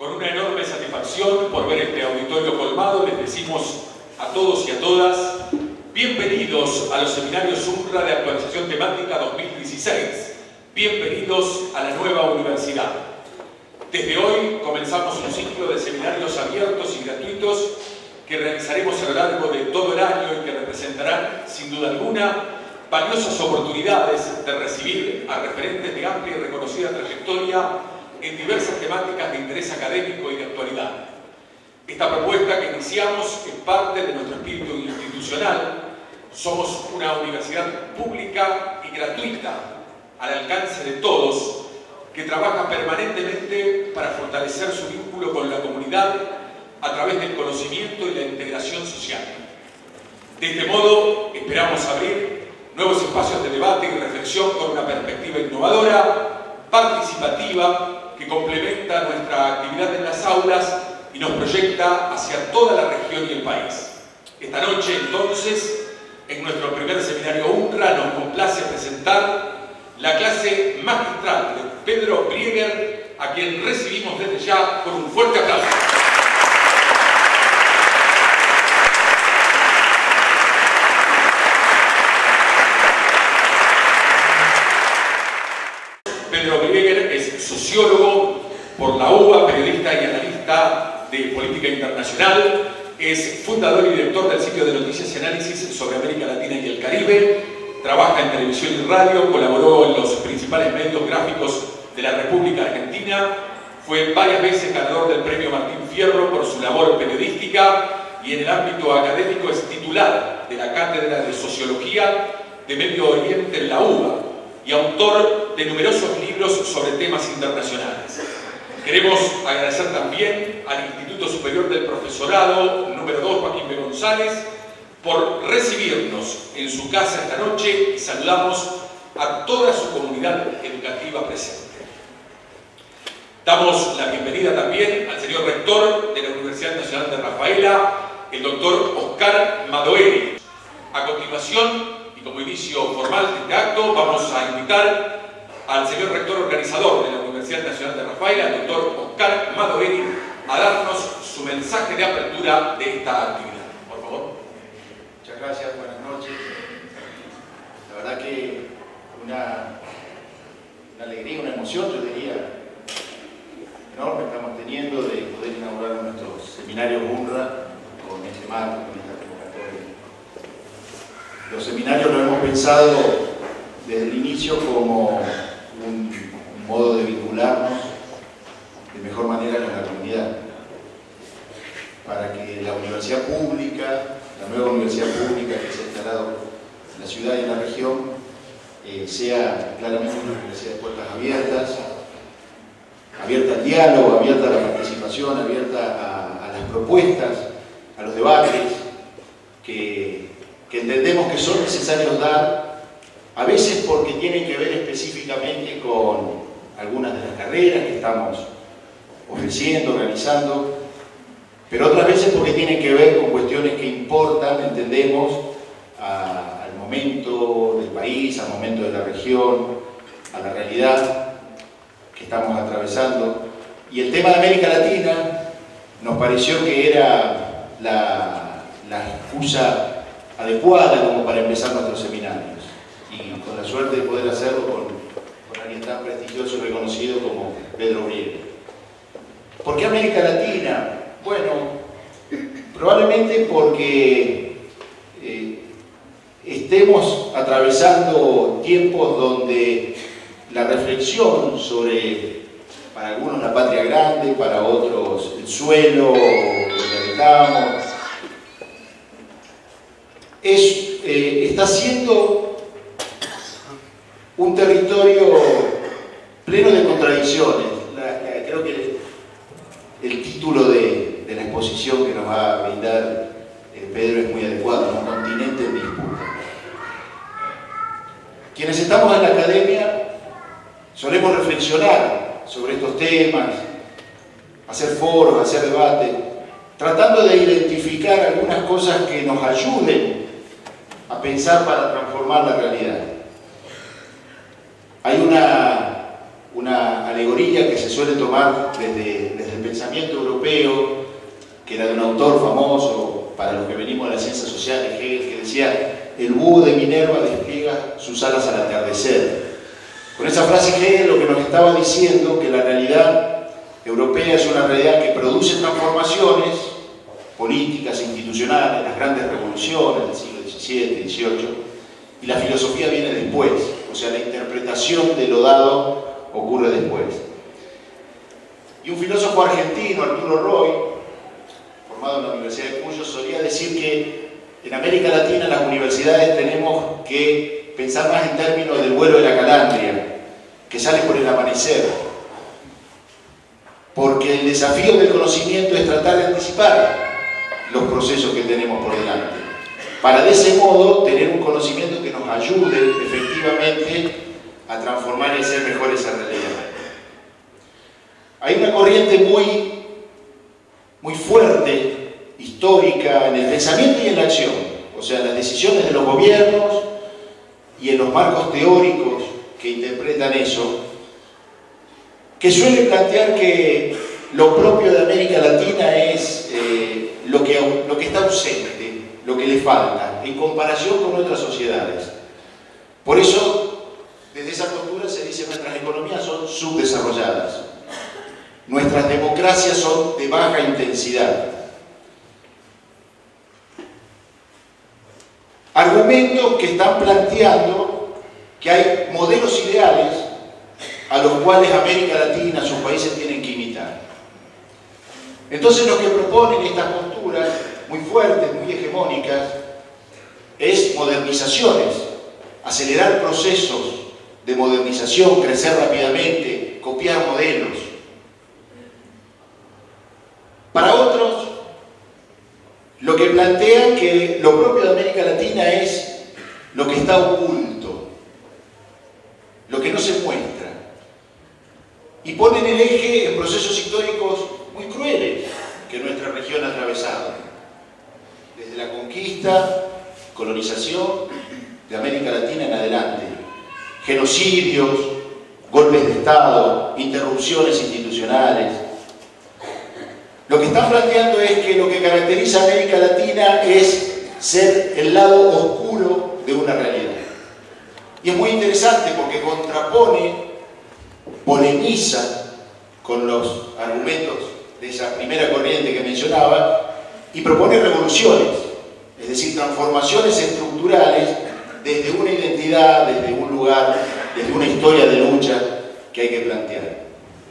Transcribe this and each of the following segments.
Con una enorme satisfacción por ver este auditorio colmado, les decimos a todos y a todas, bienvenidos a los seminarios UNRWA de actualización temática 2016. Bienvenidos a la nueva universidad. Desde hoy comenzamos un ciclo de seminarios abiertos y gratuitos que realizaremos a lo largo de todo el año y que representarán, sin duda alguna, valiosas oportunidades de recibir a referentes de amplia y reconocida trayectoria en diversas temáticas de interés académico y de actualidad. Esta propuesta que iniciamos es parte de nuestro espíritu institucional. Somos una universidad pública y gratuita, al alcance de todos, que trabaja permanentemente para fortalecer su vínculo con la comunidad a través del conocimiento y la integración social. De este modo, esperamos abrir nuevos espacios de debate y reflexión con una perspectiva innovadora, participativa, que complementa nuestra actividad en las aulas y nos proyecta hacia toda la región y el país. Esta noche, entonces, en nuestro primer seminario UNRWA, nos complace presentar la clase magistral de Pedro Brieger, a quien recibimos desde ya con un fuerte aplauso. Pedro Brieger es sociólogo por la UBA, periodista y analista de política internacional, es fundador y director del sitio de noticias y análisis sobre América Latina y el Caribe, trabaja en televisión y radio, colaboró en los principales medios gráficos de la República Argentina, fue varias veces ganador del premio Martín Fierro por su labor periodística y en el ámbito académico es titular de la Cátedra de Sociología de Medio Oriente en la UBA y autor de numerosos libros sobre temas internacionales. Queremos agradecer también al Instituto Superior del Profesorado número 2, Joaquín B. González, por recibirnos en su casa esta noche y saludamos a toda su comunidad educativa presente. Damos la bienvenida también al señor rector de la Universidad Nacional de Rafaela, el doctor Oscar Madoeri. A continuación, y como inicio formal de este acto, vamos a invitar al señor rector organizador de la Universidad Nacional de Rafaela, el doctor Oscar Madoeri, a darnos su mensaje de apertura de esta actividad. Por favor. Muchas gracias, buenas noches. La verdad que una alegría, una emoción, yo diría, enorme estamos teniendo de poder inaugurar nuestro seminario UNRWA con este marco, con esta convocatoria. Los seminarios lo hemos pensado desde el inicio como un modo de vincularnos de mejor manera con la comunidad, para que la universidad pública, la nueva universidad pública que se ha instalado en la ciudad y en la región, sea claramente una universidad de puertas abiertas, abierta al diálogo, abierta a la participación, abierta a las propuestas, a los debates que entendemos que son necesarios dar, a veces porque tienen que ver específicamente con algunas de las carreras que estamos ofreciendo, realizando, pero otras veces porque tienen que ver con cuestiones que importan, entendemos, al momento del país, al momento de la región, a la realidad que estamos atravesando. Y el tema de América Latina nos pareció que era la excusa adecuada como para empezar nuestros seminarios. Y con la suerte de poder hacerlo con alguien tan prestigioso y reconocido como Pedro Brieger. ¿Por qué América Latina? Bueno, probablemente porque estemos atravesando tiempos donde la reflexión sobre, para algunos la patria grande, para otros el suelo donde habitamos, está siendo un territorio pleno de contradicciones. Creo que el título de la exposición que nos va a brindar Pedro es muy adecuado, un continente en disputa. Quienes estamos en la academia solemos reflexionar sobre estos temas, hacer foros, hacer debate, tratando de identificar algunas cosas que nos ayuden a pensar para transformar la realidad. Hay una alegoría que se suele tomar desde el pensamiento europeo, que era de un autor famoso para los que venimos de las ciencias sociales, Hegel, que decía: el búho de Minerva despliega sus alas al atardecer. Con esa frase Hegel lo que nos estaba diciendo que la realidad europea es una realidad que produce transformaciones políticas, institucionales, las grandes revoluciones del siglo XVII, XVIII, y la filosofía viene después, o sea, la interpretación de lo dado ocurre después. Y un filósofo argentino, Arturo Roy, formado en la Universidad de Cuyo, solía decir que en América Latina, en las universidades, tenemos que pensar más en términos del vuelo de la calandria, que sale por el amanecer. Porque el desafío del conocimiento es tratar de anticipar los procesos que tenemos por delante, para de ese modo tener un conocimiento que nos ayude efectivamente a transformar y hacer mejor esa realidad. Hay una corriente muy fuerte, histórica, en el pensamiento y en la acción, o sea, en las decisiones de los gobiernos y en los marcos teóricos que interpretan eso, que suele plantear que lo propio de América Latina es lo que está ausente, lo que le falta, en comparación con otras sociedades. Por eso, desde esa postura se dice que nuestras economías son subdesarrolladas, nuestras democracias son de baja intensidad. Argumentos que están planteando que hay modelos ideales a los cuales América Latina, sus países tienen que imitar. Entonces lo que proponen estas posturas muy fuertes, muy hegemónicas, es modernizaciones, acelerar procesos de modernización, crecer rápidamente, copiar modelos. Para otros, lo que plantean que lo propio de América Latina es lo que está oculto, lo que no se muestra. Y ponen el eje en procesos históricos muy crueles que nuestra región ha atravesado. Desde la conquista, colonización de América Latina en adelante. Genocidios, golpes de Estado, interrupciones institucionales. Lo que están planteando es que lo que caracteriza a América Latina es ser el lado oscuro de una realidad. Y es muy interesante porque contrapone, polemiza con los argumentos de esa primera corriente que mencionaba y propone revoluciones, es decir, transformaciones estructurales desde una identidad, desde un lugar, desde una historia de lucha que hay que plantear.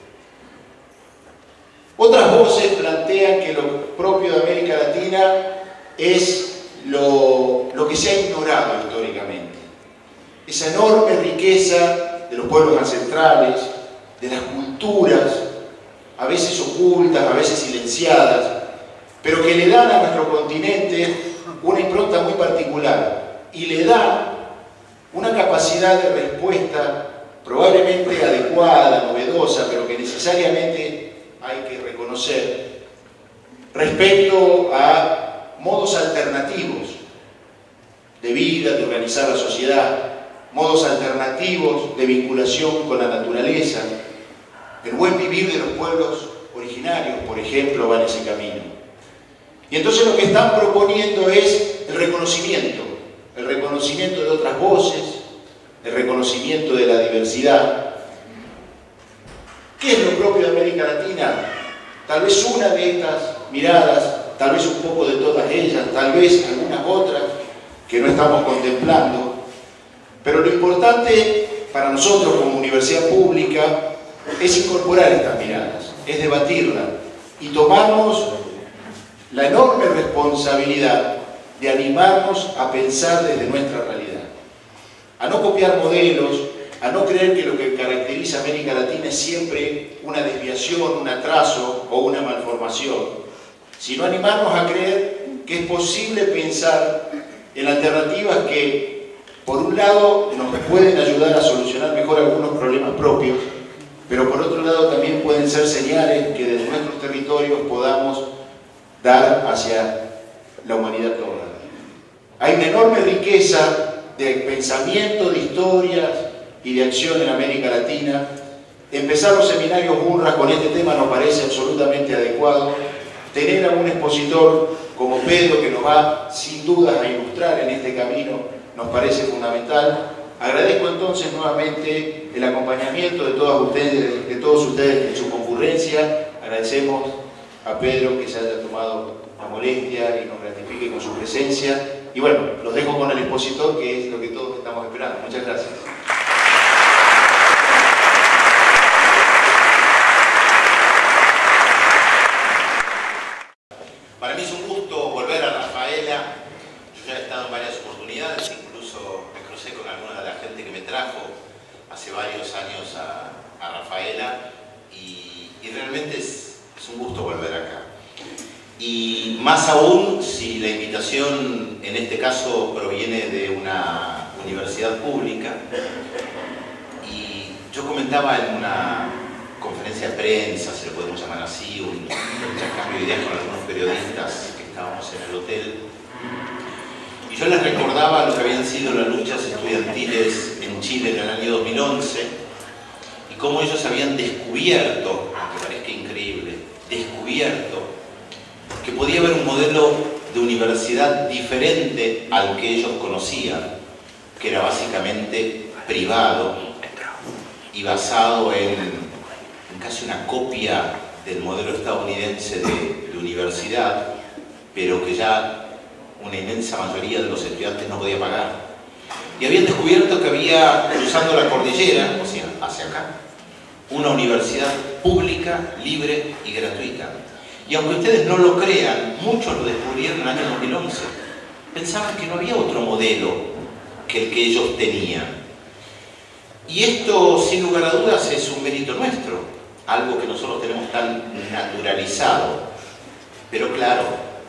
Otras voces plantean que lo propio de América Latina es lo que se ha ignorado históricamente. Esa enorme riqueza de los pueblos ancestrales, de las culturas, a veces ocultas, a veces silenciadas, pero que le dan a nuestro continente una impronta muy particular y le da una capacidad de respuesta probablemente adecuada, novedosa, pero que necesariamente hay que reconocer respecto a modos alternativos de vida, de organizar la sociedad, modos alternativos de vinculación con la naturaleza. El buen vivir de los pueblos originarios, por ejemplo, va en ese camino. Y entonces lo que están proponiendo es el reconocimiento de otras voces, el reconocimiento de la diversidad. ¿Qué es lo propio de América Latina? Tal vez una de estas miradas, tal vez un poco de todas ellas, tal vez algunas otras que no estamos contemplando. Pero lo importante para nosotros como universidad pública es incorporar estas miradas, es debatirlas y tomarnos la enorme responsabilidad de animarnos a pensar desde nuestra realidad, a no copiar modelos, a no creer que lo que caracteriza a América Latina es siempre una desviación, un atraso o una malformación, sino animarnos a creer que es posible pensar en alternativas que, por un lado, nos pueden ayudar a solucionar mejor algunos problemas propios, pero por otro lado también pueden ser señales que desde nuestros territorios podamos dar hacia la humanidad toda. Hay una enorme riqueza de pensamiento, de historias y de acción en América Latina, Empezar los seminarios UNRWA con este tema nos parece absolutamente adecuado. Tener a un expositor como Pedro, que nos va sin dudas a ilustrar en este camino, nos parece fundamental. Agradezco entonces nuevamente el acompañamiento de todos ustedes en su concurrencia. Agradecemos a Pedro que se haya tomado la molestia y nos gratifique con su presencia. Y bueno, los dejo con el expositor, que es lo que todos estamos esperando. Muchas gracias. Para mí es un gusto volver a Rafaela. Yo ya he estado en varias oportunidades, incluso me crucé con alguna de la gente que me trajo hace varios años a Rafaela y realmente es un gusto volver acá. Y más aún si la invitación en este caso proviene de una universidad pública. Y yo comentaba en una conferencia de prensa, se lo podemos llamar así, un intercambio de ideas con algunos periodistas que estábamos en el hotel, y yo les recordaba lo que habían sido las luchas estudiantiles en Chile en el año 2011 y cómo ellos habían descubierto, aunque parezca increíble, descubierto que podía haber un modelo de universidad diferente al que ellos conocían, que era básicamente privado y basado en casi una copia del modelo estadounidense de universidad, pero que ya una inmensa mayoría de los estudiantes no podía pagar. Y habían descubierto que había, cruzando la cordillera, o sea, hacia acá, una universidad pública, libre y gratuita. Y aunque ustedes no lo crean, muchos lo descubrieron en el año 2011. Pensaban que no había otro modelo que el que ellos tenían. Y esto, sin lugar a dudas, es un mérito nuestro, algo que nosotros tenemos tan naturalizado. Pero claro,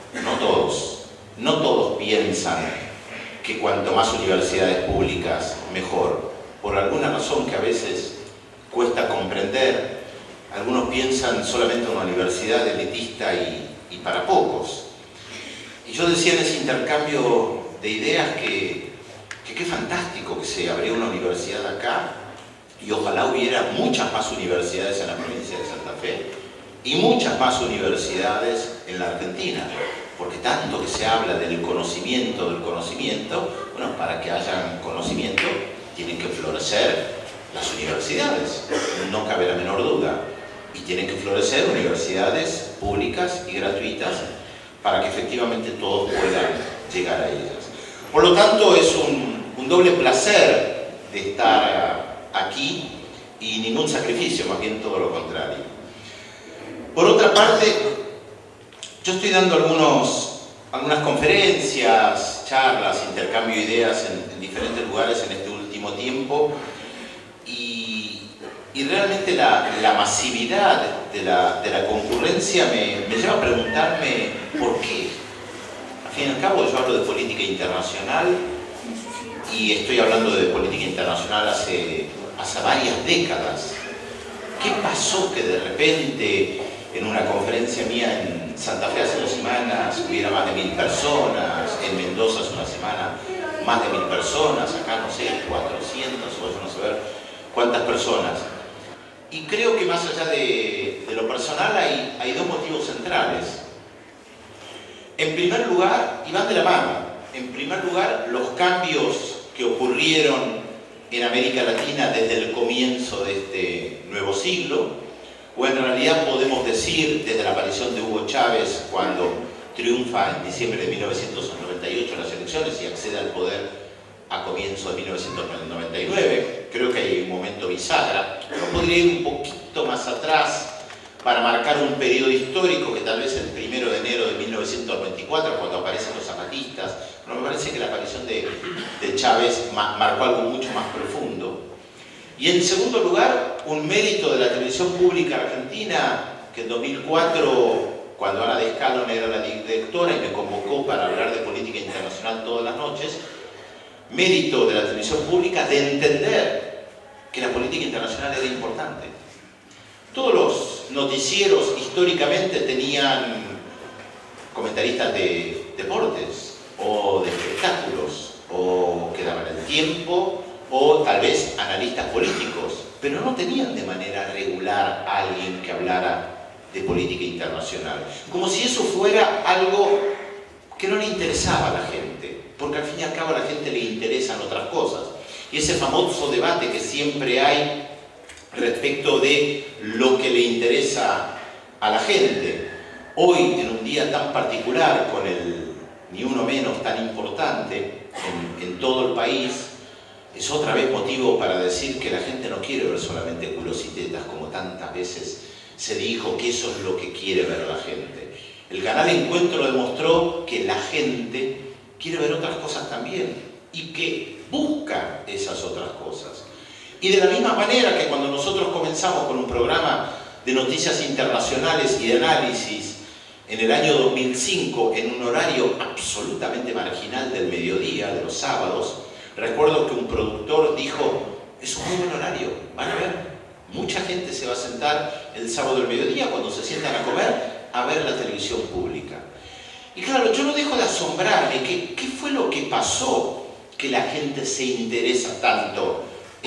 no todos piensan que cuanto más universidades públicas, mejor. Por alguna razón que a veces cuesta comprender, algunos piensan solamente en una universidad elitista y para pocos. Y yo decía en ese intercambio de ideas que qué fantástico que se abriera una universidad acá y ojalá hubiera muchas más universidades en la provincia de Santa Fe y muchas más universidades en la Argentina, porque tanto que se habla del conocimiento, bueno, para que haya conocimiento tienen que florecer las universidades, no cabe la menor duda, y tienen que florecer universidades públicas y gratuitas para que efectivamente todos puedan llegar a ellas. Por lo tanto, es un doble placer de estar aquí y ningún sacrificio, más bien todo lo contrario. Por otra parte, yo estoy dando algunas conferencias, charlas, intercambio de ideas en diferentes lugares en este último tiempo y realmente la masividad de la concurrencia me lleva a preguntarme por qué. Al fin y al cabo yo hablo de política internacional y estoy hablando de política internacional hace varias décadas. ¿Qué pasó que de repente en una conferencia mía en Santa Fe hace 2 semanas hubiera más de 1000 personas, en Mendoza hace una semana más de 1000 personas, acá no sé, 400 o yo no sé ver cuántas personas? Y creo que más allá de lo personal hay 2 motivos centrales. En primer lugar, y van de la mano, en primer lugar los cambios que ocurrieron en América Latina desde el comienzo de este nuevo siglo, o en realidad podemos decir desde la aparición de Hugo Chávez cuando triunfa en diciembre de 1998 en las elecciones y accede al poder a comienzo de 1999. Creo que hay un momento bisagra. Yo podría ir un poquito más atrás para marcar un periodo histórico que tal vez el 1 de enero de 1994, cuando aparecen los zapatistas, pero me parece que la aparición de Chávez marcó algo mucho más profundo. Y en segundo lugar, un mérito de la televisión pública argentina, que en 2004, cuando Ana de Escalón era la directora y me convocó para hablar de política internacional todas las noches, mérito de la televisión pública de entender que la política internacional era importante. Todos los noticieros históricamente tenían comentaristas de deportes o de espectáculos o que daban el tiempo o tal vez analistas políticos, pero no tenían de manera regular a alguien que hablara de política internacional. Como si eso fuera algo que no le interesaba a la gente, porque al fin y al cabo a la gente le interesan otras cosas. Y ese famoso debate que siempre hay respecto de lo que le interesa a la gente. Hoy, en un día tan particular, con el ni uno menos tan importante en todo el país, es otra vez motivo para decir que la gente no quiere ver solamente culos y tetas, como tantas veces se dijo que eso es lo que quiere ver la gente. El canal Encuentro demostró que la gente quiere ver otras cosas también y que busca esas otras cosas. Y de la misma manera que cuando nosotros comenzamos con un programa de noticias internacionales y de análisis en el año 2005, en un horario absolutamente marginal del mediodía, de los sábados, recuerdo que un productor dijo: es un muy buen horario, van a ver, mucha gente se va a sentar el sábado del mediodía cuando se sientan a comer a ver la televisión pública. Y claro, yo no dejo de asombrarme, ¿qué fue lo que pasó que la gente se interesa tanto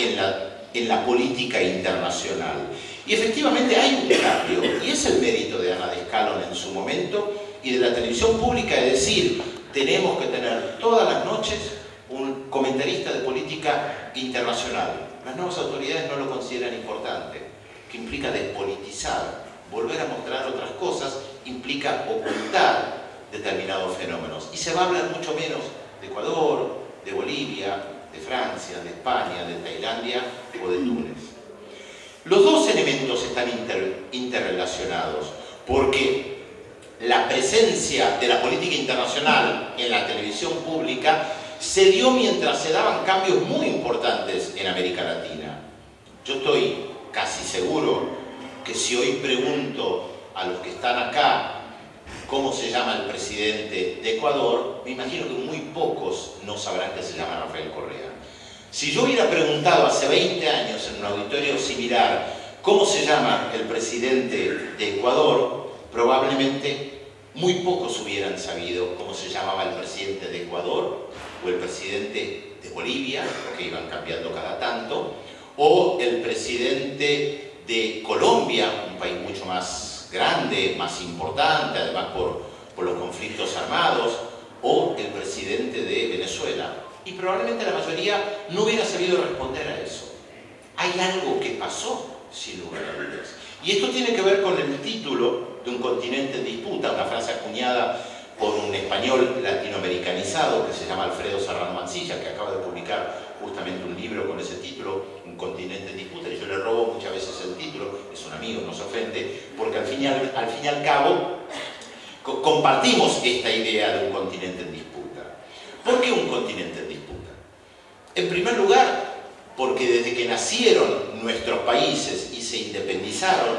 en la política internacional? Y efectivamente hay un cambio, y es el mérito de Ana de Escalón en su momento y de la televisión pública, de decir: tenemos que tener todas las noches un comentarista de política internacional. Las nuevas autoridades no lo consideran importante, que implica despolitizar, volver a mostrar otras cosas, implica ocultar determinados fenómenos. Y se va a hablar mucho menos de Ecuador, de Bolivia, de Francia, de España, de Tailandia o de Túnez. Los dos elementos están interrelacionados, porque la presencia de la política internacional en la televisión pública se dio mientras se daban cambios muy importantes en América Latina. Yo estoy casi seguro que si hoy pregunto a los que están acá cómo se llama el presidente de Ecuador, me imagino que muy pocos no sabrán que se llama Rafael Correa. Si yo hubiera preguntado hace 20 años en un auditorio similar cómo se llama el presidente de Ecuador, probablemente muy pocos hubieran sabido cómo se llamaba el presidente de Ecuador, o el presidente de Bolivia, que iban cambiando cada tanto, o el presidente de Colombia, un país mucho más grande, más importante, además por los conflictos armados, o el presidente de Venezuela. Y probablemente la mayoría no hubiera sabido responder a eso. Hay algo que pasó, sin lugar a dudas. Y esto tiene que ver con el título de Un continente en disputa, una frase acuñada por un español latinoamericanizado que se llama Alfredo Serrano Mansilla, que acaba de publicar justamente un libro con ese título, Un continente en disputa, y yo le robo muchas veces el título, es un amigo, no se ofende, porque al fin y al cabo compartimos esta idea de un continente en disputa. ¿Por qué un continente en disputa? En primer lugar, porque desde que nacieron nuestros países y se independizaron,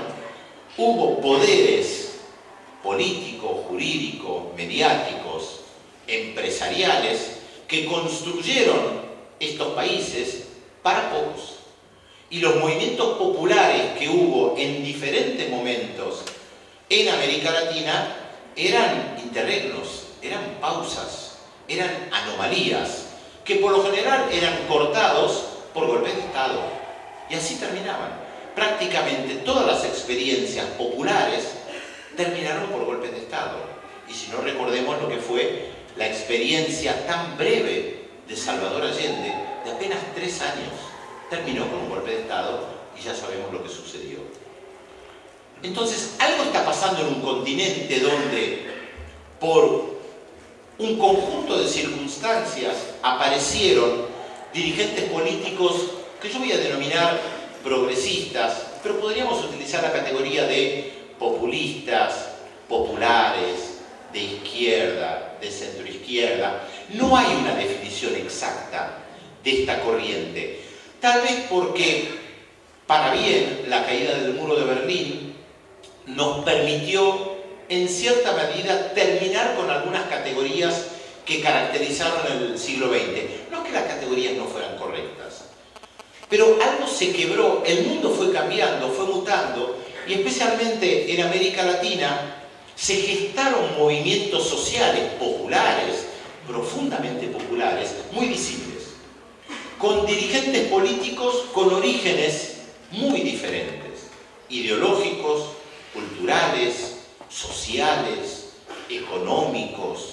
hubo poderes políticos, jurídicos, mediáticos, empresariales, que construyeron estos países para pocos. Y los movimientos populares que hubo en diferentes momentos en América Latina eran interregnos, eran pausas, eran anomalías, que por lo general eran cortados por golpes de Estado. Y así terminaban. Prácticamente todas las experiencias populares terminaron por golpes de Estado. Y si no, recordemos lo que fue la experiencia tan breve de Salvador Allende, de apenas 3 años, terminó con un golpe de Estado y ya sabemos lo que sucedió. Entonces, algo está pasando en un continente donde, por un conjunto de circunstancias, aparecieron dirigentes políticos que yo voy a denominar progresistas, pero podríamos utilizar la categoría de populistas, populares, de izquierda, de centroizquierda. No hay una definición exacta de esta corriente. Tal vez porque, para bien, la caída del muro de Berlín nos permitió, en cierta medida, terminar con algunas categorías que caracterizaron el siglo XX. No es que las categorías no fueran correctas, pero algo se quebró, el mundo fue cambiando, fue mutando, y especialmente en América Latina se gestaron movimientos sociales populares, profundamente populares, muy visibles, con dirigentes políticos con orígenes muy diferentes, ideológicos, culturales, sociales, económicos.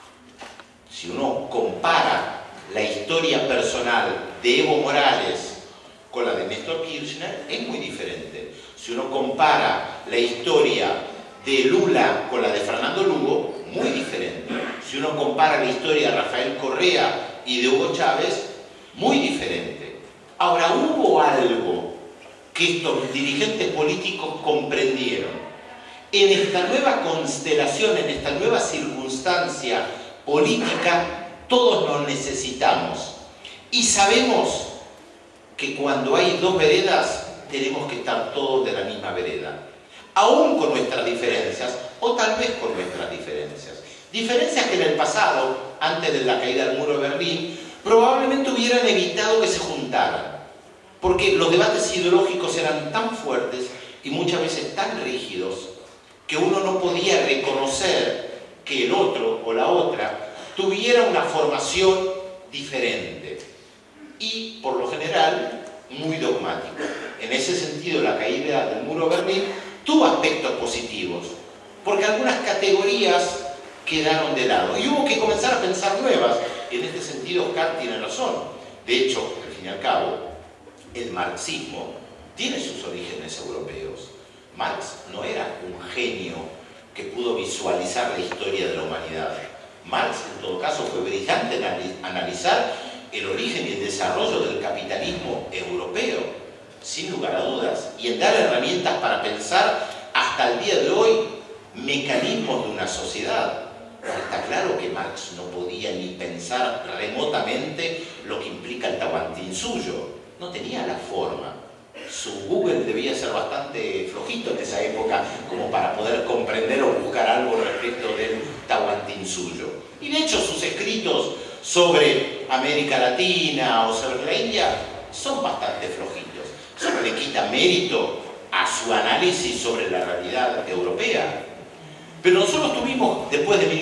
Si uno compara la historia personal de Evo Morales con la de Néstor Kirchner, es muy diferente. Si uno compara la historia de Lula con la de Fernando Lugo, muy diferente. Si uno compara la historia de Rafael Correa y de Hugo Chávez, muy diferente. Ahora, hubo algo que estos dirigentes políticos comprendieron. En esta nueva constelación, en esta nueva circunstancia política, todos nos necesitamos. Y sabemos que cuando hay dos veredas, tenemos que estar todos de la misma vereda. Aún con nuestras diferencias, o tal vez con nuestras diferencias. Diferencias que en el pasado, antes de la caída del muro de Berlín, probablemente hubieran evitado que se juntaran. Porque los debates ideológicos eran tan fuertes y muchas veces tan rígidos que uno no podía reconocer que el otro o la otra tuviera una formación diferente. Y, por lo general, muy dogmática. En ese sentido, la caída del muro de Berlín tuvo aspectos positivos, porque algunas categorías quedaron de lado y hubo que comenzar a pensar nuevas. En este sentido, Kant tiene razón. De hecho, al fin y al cabo, el marxismo tiene sus orígenes europeos. Marx no era un genio que pudo visualizar la historia de la humanidad. Marx, en todo caso, fue brillante en analizar el origen y el desarrollo del capitalismo europeo, sin lugar a dudas, y en dar herramientas para pensar hasta el día de hoy mecanismos de una sociedad. Está claro que Marx no podía ni pensar remotamente lo que implica el Tahuantinsuyo, no tenía la forma. Su Google debía ser bastante flojito en esa época como para poder comprender o buscar algo respecto del Tahuantinsuyo. Y de hecho sus escritos sobre América Latina o sobre la India son bastante flojitos. Eso no le quita mérito a su análisis sobre la realidad europea. Pero nosotros tuvimos, después de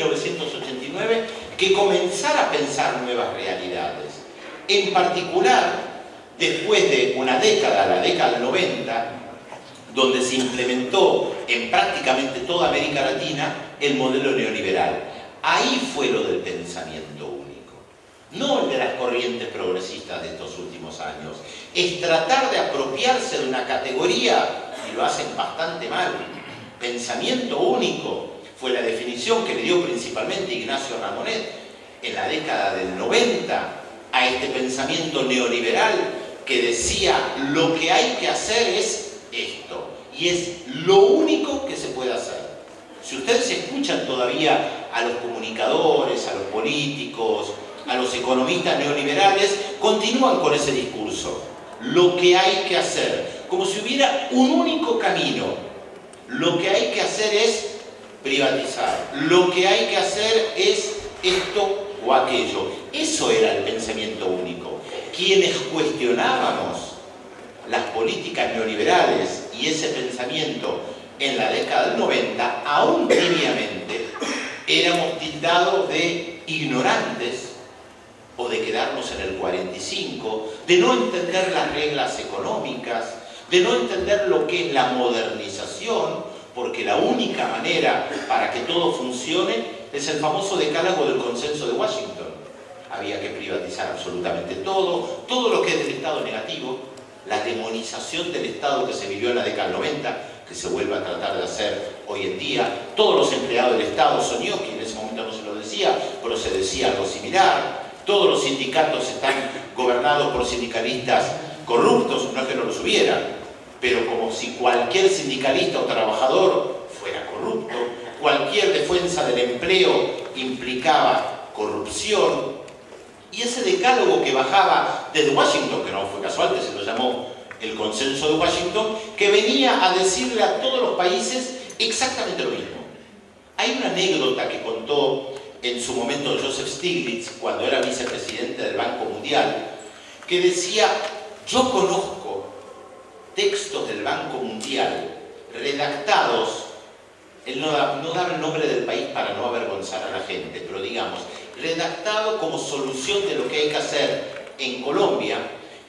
1989, que comenzar a pensar nuevas realidades. En particular, después de una década, la década del 90, donde se implementó en prácticamente toda América Latina el modelo neoliberal. Ahí fue lo del pensamiento único, no el de las corrientes progresistas de estos últimos años. Es tratar de apropiarse de una categoría, y lo hacen bastante mal. Pensamiento único fue la definición que le dio principalmente Ignacio Ramonet en la década del 90 a este pensamiento neoliberal que decía lo que hay que hacer es esto y es lo único que se puede hacer. Si ustedes escuchan todavía a los comunicadores, a los políticos, a los economistas neoliberales, continúan con ese discurso. Lo que hay que hacer, como si hubiera un único camino. Lo que hay que hacer es privatizar. Lo que hay que hacer es esto o aquello. Eso era el pensamiento único. Quienes cuestionábamos las políticas neoliberales y ese pensamiento en la década del 90, aún tibiamente, éramos tildados de ignorantes o de quedarnos en el 45, de no entender las reglas económicas, de no entender lo que es la modernización, porque la única manera para que todo funcione es el famoso decálogo del consenso de Washington. Había que privatizar absolutamente todo, todo lo que es del Estado negativo, la demonización del Estado que se vivió en la década del 90, que se vuelve a tratar de hacer hoy en día. Todos los empleados del Estado, Sonioski en ese momento no se lo decía, pero se decía algo similar. Todos los sindicatos están gobernados por sindicalistas corruptos, no es que no los hubiera, pero como si cualquier sindicalista o trabajador fuera corrupto, cualquier defensa del empleo implicaba corrupción. Y ese decálogo que bajaba desde Washington, que no fue casual, que se lo llamó el consenso de Washington, que venía a decirle a todos los países exactamente lo mismo. Hay una anécdota que contó en su momento Joseph Stiglitz, cuando era vicepresidente del Banco Mundial, que decía: yo conozco textos del Banco Mundial redactados, él no daba el nombre del país para no avergonzar a la gente, pero digamos, redactado como solución de lo que hay que hacer en Colombia,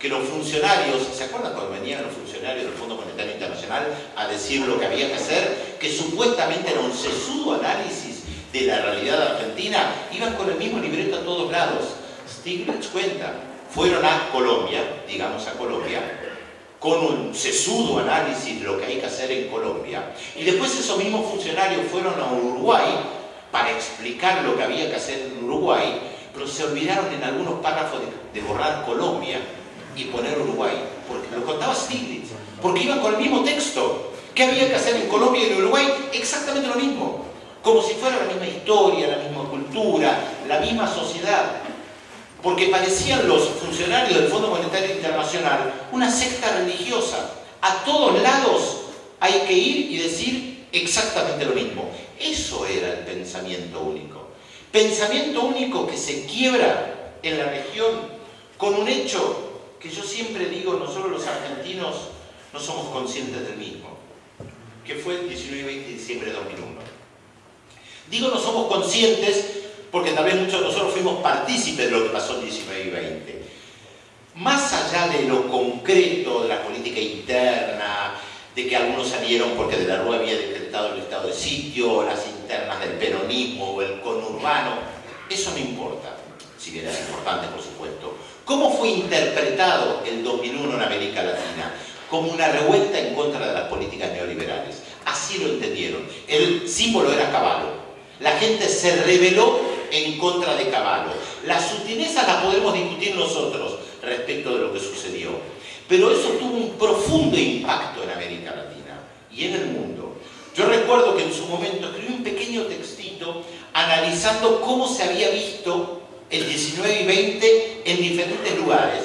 que los funcionarios, ¿se acuerdan cuando venían los funcionarios del Fondo Monetario Internacional a decir lo que había que hacer? Que supuestamente era un sesudo análisis de la realidad argentina, iban con el mismo libreto a todos lados. Stiglitz cuenta, fueron a Colombia, digamos a Colombia, con un sesudo análisis de lo que hay que hacer en Colombia, y después esos mismos funcionarios fueron a Uruguay para explicar lo que había que hacer en Uruguay, pero se olvidaron en algunos párrafos de borrar Colombia y poner Uruguay, porque lo contaba Stiglitz, porque iban con el mismo texto. ¿Qué había que hacer en Colombia y en Uruguay? Exactamente lo mismo, como si fuera la misma historia, la misma cultura, la misma sociedad, porque parecían los funcionarios del Fondo Monetario Internacional una secta religiosa. A todos lados hay que ir y decir exactamente lo mismo. Eso era el pensamiento único. Pensamiento único que se quiebra en la región con un hecho que yo siempre digo, nosotros los argentinos no somos conscientes del mismo, que fue el 19 y 20 de diciembre de 2001. Digo no somos conscientes porque tal vez muchos de nosotros fuimos partícipes de lo que pasó el 19 y 20. Más allá de lo concreto, de la política interna, de que algunos salieron porque de la Rúa había decretado el estado de sitio, las internas del peronismo o el conurbano, eso no importa, si bien es importante por supuesto. ¿Cómo fue interpretado el 2001 en América Latina? Como una revuelta en contra de las políticas neoliberales. Así lo entendieron. El símbolo era Cavallo. La gente se rebeló en contra de Cavallo. Las sutilezas las podemos discutir nosotros respecto de lo que sucedió. Pero eso tuvo un profundo impacto en América Latina y en el mundo. Yo recuerdo que en su momento escribí un pequeño textito analizando cómo se había visto el 19 y 20 en diferentes lugares.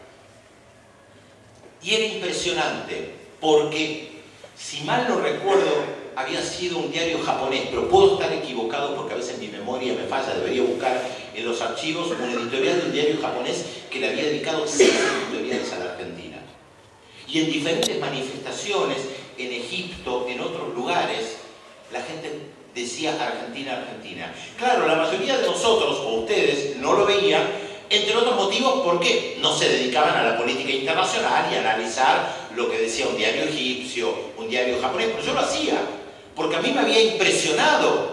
Y era impresionante, porque, si mal no recuerdo, había sido un diario japonés, pero puedo estar equivocado porque a veces mi memoria me falla, debería buscar en los archivos un editorial de un diario japonés que le había dedicado 6 editoriales a la Argentina. Y en diferentes manifestaciones, en Egipto, en otros lugares, la gente decía Argentina, Argentina. Claro, la mayoría de nosotros, o ustedes, no lo veían, entre otros motivos porque no se dedicaban a la política internacional y a analizar lo que decía un diario egipcio, un diario japonés, pero yo lo hacía, porque a mí me había impresionado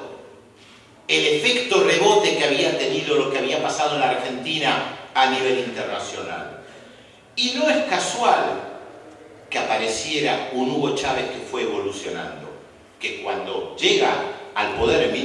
el efecto rebote que había tenido lo que había pasado en la Argentina a nivel internacional. Y no es casual que apareciera un Hugo Chávez que fue evolucionando, que cuando llega al poder en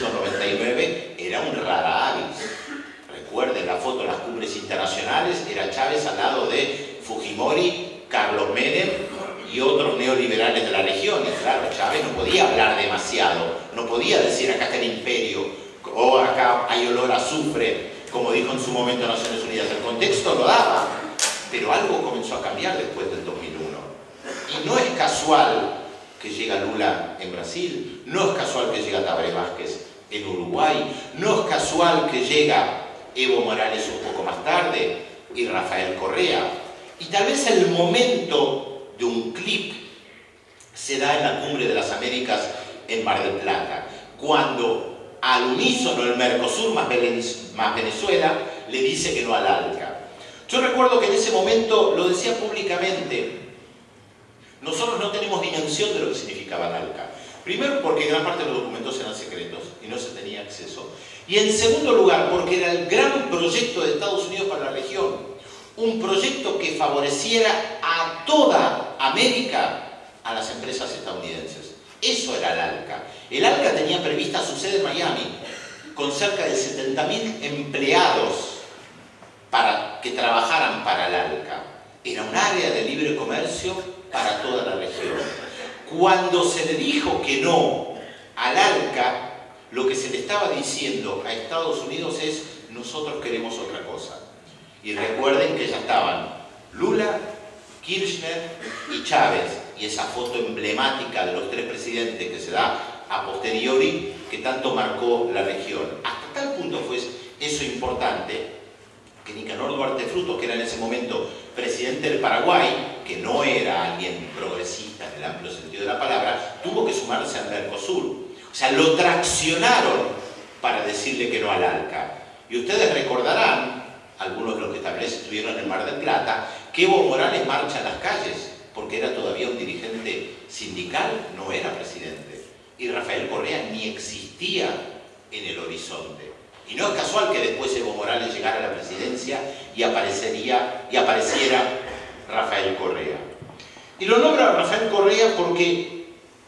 1999 era un rara avis. Recuerden la foto en las cumbres internacionales, era Chávez al lado de Fujimori, Carlos Menem y otros neoliberales de la región. Y claro, Chávez no podía hablar demasiado, no podía decir acá está el imperio, o acá hay olor a azufre, como dijo en su momento Naciones Unidas. El contexto lo daba, pero algo comenzó a cambiar después del 2001. Y no es casual que llega Lula en Brasil, no es casual que llega Tabaré Vázquez en Uruguay, no es casual que llega Evo Morales un poco más tarde y Rafael Correa. Y tal vez el momento de un clip se da en la Cumbre de las Américas en Mar del Plata, cuando al unísono el Mercosur más Venezuela le dice que no al ALCA. Yo recuerdo que en ese momento lo decía públicamente, nosotros no tenemos dimensión de lo que significaba el ALCA. Primero porque gran parte de los documentos eran secretos y no se tenía acceso. Y en segundo lugar porque era el gran proyecto de Estados Unidos para la región. Un proyecto que favoreciera a toda América a las empresas estadounidenses. Eso era el ALCA. El ALCA tenía prevista su sede en Miami, con cerca de 70.000 empleados para que trabajaran para el ALCA. Era un área de libre comercio para toda la región. Cuando se le dijo que no al ALCA, lo que se le estaba diciendo a Estados Unidos es: nosotros queremos otra cosa. Y recuerden que ya estaban Lula, Kirchner y Chávez, y esa foto emblemática de los 3 presidentes que se da a posteriori, que tanto marcó la región. Hasta tal punto fue eso importante que Nicanor Duarte Frutos, que era en ese momento presidente del Paraguay, que no era alguien progresista en el amplio sentido de la palabra, tuvo que sumarse al Mercosur. O sea, lo traccionaron para decirle que no al ALCA. Y ustedes recordarán, algunos de los que tal vez estuvieron en el Mar del Plata, que Evo Morales marcha en las calles, porque era todavía un dirigente sindical, no era presidente. Y Rafael Correa ni existía en el horizonte. Y no es casual que después Evo Morales llegara a la presidencia y apareciera Rafael Correa. Y lo nombra Rafael Correa porque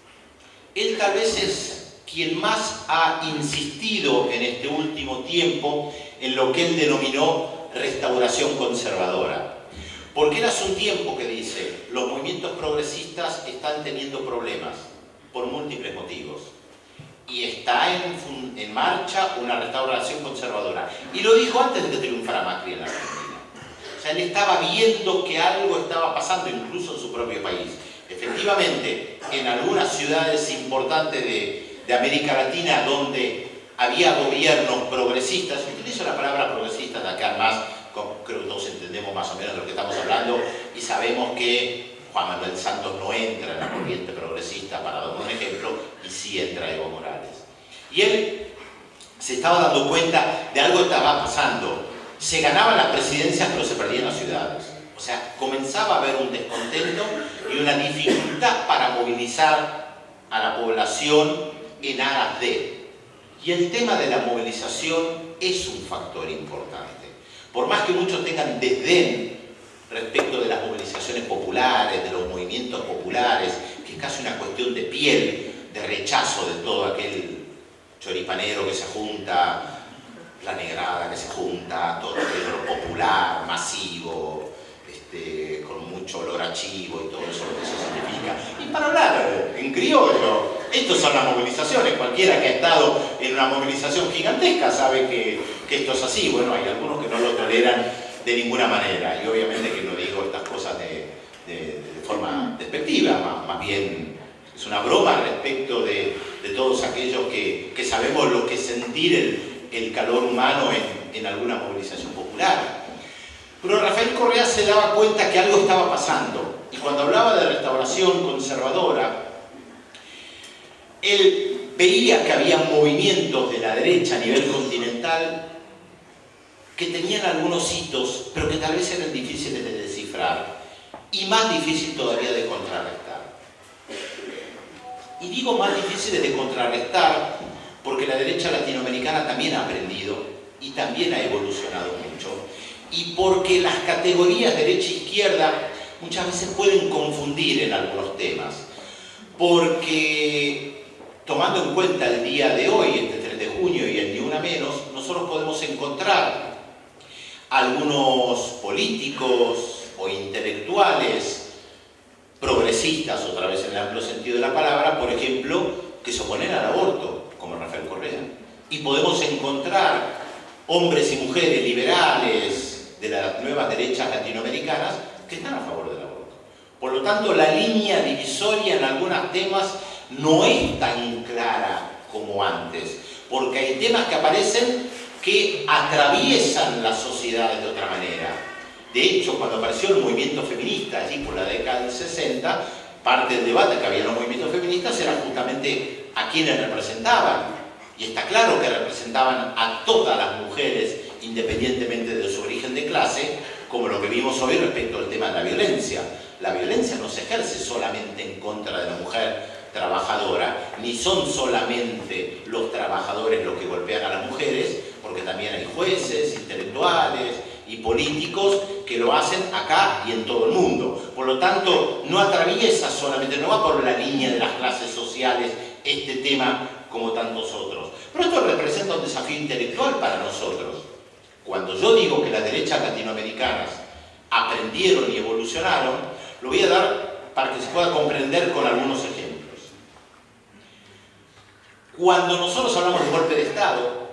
él tal vez es quien más ha insistido en este último tiempo en lo que él denominó restauración conservadora. Porque él hace un tiempo que dice, los movimientos progresistas están teniendo problemas por múltiples motivos. Y está en marcha una restauración conservadora. Y lo dijo antes de que triunfara Macri en la Argentina. O sea, él estaba viendo que algo estaba pasando, incluso en su propio país. Efectivamente, en algunas ciudades importantes de América Latina, donde había gobiernos progresistas, utilizo la palabra progresista de acá más, creo que todos entendemos más o menos de lo que estamos hablando, y sabemos que Juan Manuel Santos no entra en la corriente progresista, para dar un ejemplo, y sí entra Evo Morales. Y él se estaba dando cuenta de algo que estaba pasando. Se ganaban las presidencias, pero se perdían las ciudades. O sea, comenzaba a haber un descontento y una dificultad para movilizar a la población en aras de. Y el tema de la movilización es un factor importante. Por más que muchos tengan desdén respecto de las movilizaciones populares, de los movimientos populares, que es casi una cuestión de piel, de rechazo de todo aquel choripanero que se junta, la negrada que se junta, todo aquello popular, masivo, con mucho olor a chivo y todo eso, lo que eso significa. Y para hablar en criollo, estas son las movilizaciones. Cualquiera que ha estado en una movilización gigantesca sabe que esto es así. Bueno, hay algunos que no lo toleran de ninguna manera, y obviamente que no digo estas cosas de forma despectiva, más bien es una broma respecto de todos aquellos que sabemos lo que es sentir el calor humano en alguna movilización popular. Pero Rafael Correa se daba cuenta que algo estaba pasando, y cuando hablaba de restauración conservadora, él veía que había movimientos de la derecha a nivel continental que tenían algunos hitos, pero que tal vez eran difíciles de descifrar, y más difícil todavía de contrarrestar. Y digo más difíciles de contrarrestar porque la derecha latinoamericana también ha aprendido y también ha evolucionado mucho, y porque las categorías derecha-izquierda muchas veces pueden confundir en algunos temas, porque tomando en cuenta el día de hoy, este 3 de junio y el Ni Una Menos, nosotros podemos encontrar algunos políticos o intelectuales progresistas, otra vez en el amplio sentido de la palabra, por ejemplo, que se oponen al aborto, como Rafael Correa. Y podemos encontrar hombres y mujeres liberales de las nuevas derechas latinoamericanas que están a favor del aborto. Por lo tanto, la línea divisoria en algunos temas no es tan clara como antes, porque hay temas que aparecen que atraviesan las sociedades de otra manera. De hecho, cuando apareció el movimiento feminista, allí por la década del 60, parte del debate que había en los movimientos feministas era justamente a quienes representaban. Y está claro que representaban a todas las mujeres, independientemente de su origen de clase, como lo que vimos hoy respecto al tema de la violencia. La violencia no se ejerce solamente en contra de la mujer trabajadora, ni son solamente los trabajadores los que golpean a las mujeres, porque también hay jueces, intelectuales y políticos que lo hacen acá y en todo el mundo. Por lo tanto, no atraviesa solamente, no va por la línea de las clases sociales este tema como tantos otros. Pero esto representa un desafío intelectual para nosotros. Cuando yo digo que las derechas latinoamericanas aprendieron y evolucionaron, lo voy a dar para que se pueda comprender con algunos ejemplos. Cuando nosotros hablamos de golpe de Estado,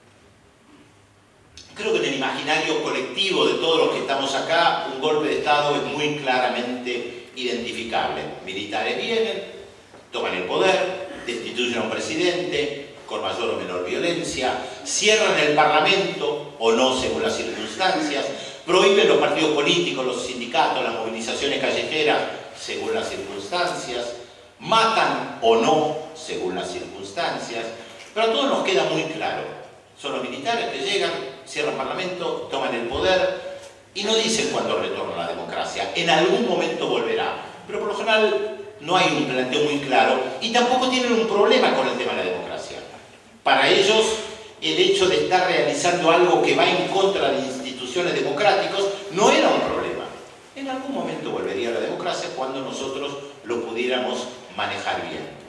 creo que en el imaginario colectivo de todos los que estamos acá, un golpe de Estado es muy claramente identificable. Militares vienen, toman el poder, destituyen a un presidente con mayor o menor violencia, cierran el Parlamento o no según las circunstancias, prohíben los partidos políticos, los sindicatos, las movilizaciones callejeras según las circunstancias, matan o no según las circunstancias, pero a todos nos queda muy claro. Son los militares que llegan, cierran el Parlamento, toman el poder, y no dicen cuándo retorna la democracia. En algún momento volverá, pero por lo general no hay un planteo muy claro y tampoco tienen un problema con el tema de la democracia. Para ellos, el hecho de estar realizando algo que va en contra de instituciones democráticas no era un problema. En algún momento volvería la democracia cuando nosotros lo pudiéramos manejar bien.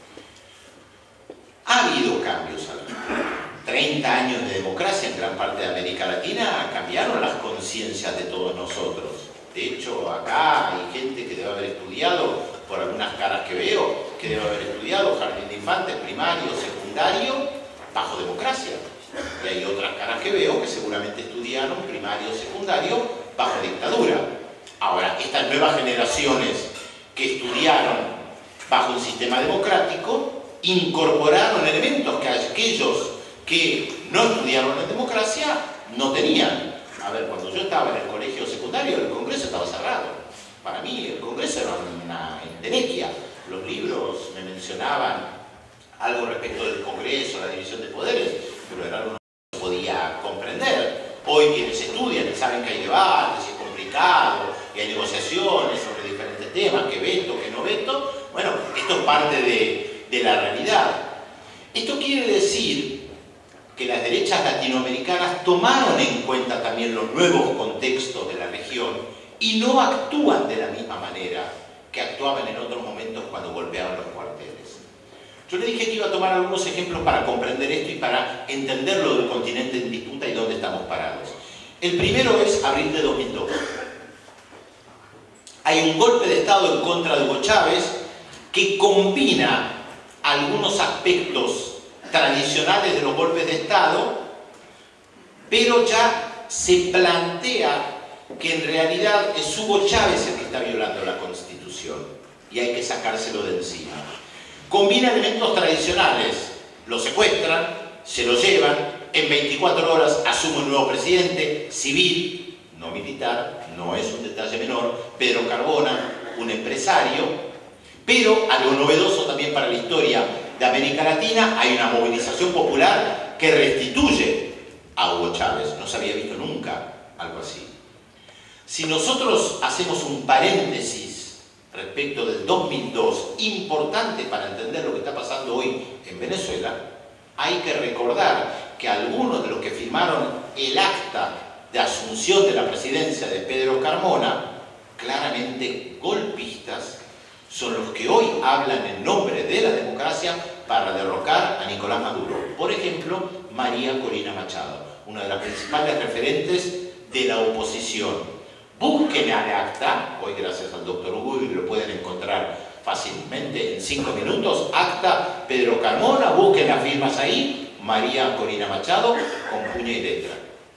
Ha habido cambios. 30 años de democracia en gran parte de América Latina cambiaron las conciencias de todos nosotros. De hecho, acá hay gente que debe haber estudiado, por algunas caras que veo, que debe haber estudiado jardín de infantes, primario, secundario, bajo democracia. Y hay otras caras que veo que seguramente estudiaron primario, secundario, bajo dictadura. Ahora, estas nuevas generaciones que estudiaron bajo un sistema democrático incorporaron elementos que aquellos que no estudiaron en democracia no tenían. A ver, cuando yo estaba en el colegio secundario, el Congreso estaba cerrado. Para mí el Congreso era una entelequia. Los libros me mencionaban algo respecto del Congreso, la división de poderes, pero era algo que no se podía comprender. Hoy quienes estudian y saben que hay debates, y es complicado, y hay negociaciones sobre diferentes temas, que veto, que no veto, bueno, esto es parte de la realidad. Esto quiere decir que las derechas latinoamericanas tomaron en cuenta también los nuevos contextos de la región y no actúan de la misma manera que actuaban en otros momentos cuando golpeaban los cuarteles. Yo le dije que iba a tomar algunos ejemplos para comprender esto y para entender lo del continente en disputa y dónde estamos parados. El primero es abril de 2002. Hay un golpe de Estado en contra de Hugo Chávez que combina algunos aspectos tradicionales de los golpes de Estado, pero ya se plantea que en realidad es Hugo Chávez el que está violando la Constitución y hay que sacárselo de encima. Combina elementos tradicionales, lo secuestran, se lo llevan, en 24 horas asume un nuevo presidente, civil, no militar, no es un detalle menor, Pedro Carbona, un empresario, pero algo novedoso también para la historia de América Latina, hay una movilización popular que restituye a Hugo Chávez. No se había visto nunca algo así. Si nosotros hacemos un paréntesis respecto del 2002, importante para entender lo que está pasando hoy en Venezuela, hay que recordar que algunos de los que firmaron el acta de asunción de la presidencia de Pedro Carmona, claramente golpistas, son los que hoy hablan en nombre de la democracia para derrocar a Nicolás Maduro. Por ejemplo, María Corina Machado, una de las principales referentes de la oposición. Busquen al acta, hoy gracias al doctor Google lo pueden encontrar fácilmente en 5 minutos, acta Pedro Carmona, busquen las firmas ahí, María Corina Machado, con puño y letra.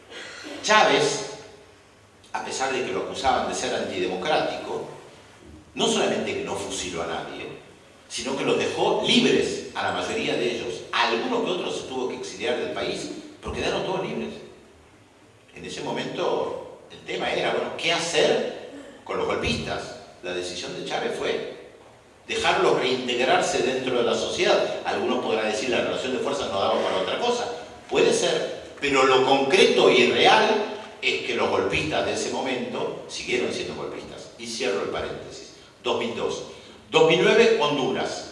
Chávez, a pesar de que lo acusaban de ser antidemocrático, no solamente que no fusiló a nadie, sino que los dejó libres a la mayoría de ellos. A algunos que otros se tuvo que exiliar del país, pero quedaron todos libres. En ese momento el tema era, bueno, ¿qué hacer con los golpistas? La decisión de Chávez fue dejarlos reintegrarse dentro de la sociedad. Algunos podrán decir la relación de fuerzas no daba para otra cosa. Puede ser, pero lo concreto y real es que los golpistas de ese momento siguieron siendo golpistas. Y cierro el paréntesis. 2002. 2009, Honduras.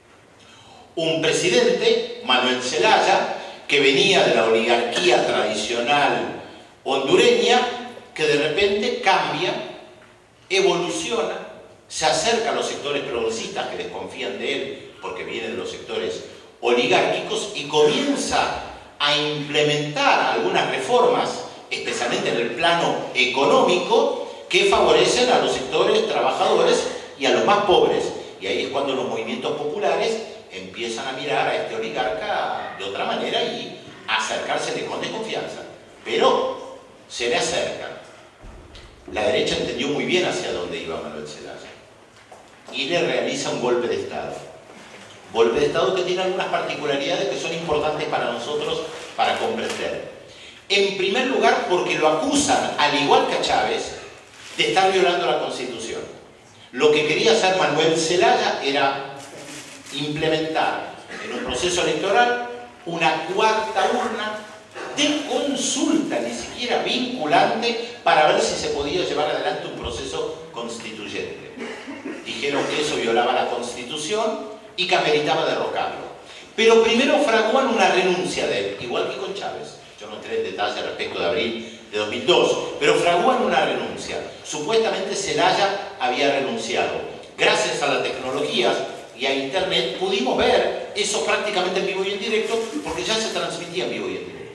Un presidente, Manuel Zelaya, que venía de la oligarquía tradicional hondureña, que de repente cambia, evoluciona, se acerca a los sectores progresistas que desconfían de él porque viene de los sectores oligárquicos y comienza a implementar algunas reformas, especialmente en el plano económico, que favorecen a los sectores trabajadores y a los más pobres. Y ahí es cuando los movimientos populares empiezan a mirar a este oligarca de otra manera y a acercársele con desconfianza. Pero se le acercan. La derecha entendió muy bien hacia dónde iba Manuel Zelaya y le realiza un golpe de Estado. Golpe de Estado que tiene algunas particularidades que son importantes para nosotros para comprender. En primer lugar, porque lo acusan, al igual que a Chávez, de estar violando la Constitución. Lo que quería hacer Manuel Zelaya era implementar en un proceso electoral una cuarta urna de consulta, ni siquiera vinculante, para ver si se podía llevar adelante un proceso constituyente. Dijeron que eso violaba la Constitución y que ameritaba derrocarlo. Pero primero fraguan una renuncia de él, igual que con Chávez. Yo no entré en detalle respecto de abril de 2002, pero fraguan una renuncia. Supuestamente Zelaya había renunciado. Gracias a las tecnologías y a Internet pudimos ver eso prácticamente en vivo y en directo, porque ya se transmitía en vivo y en directo.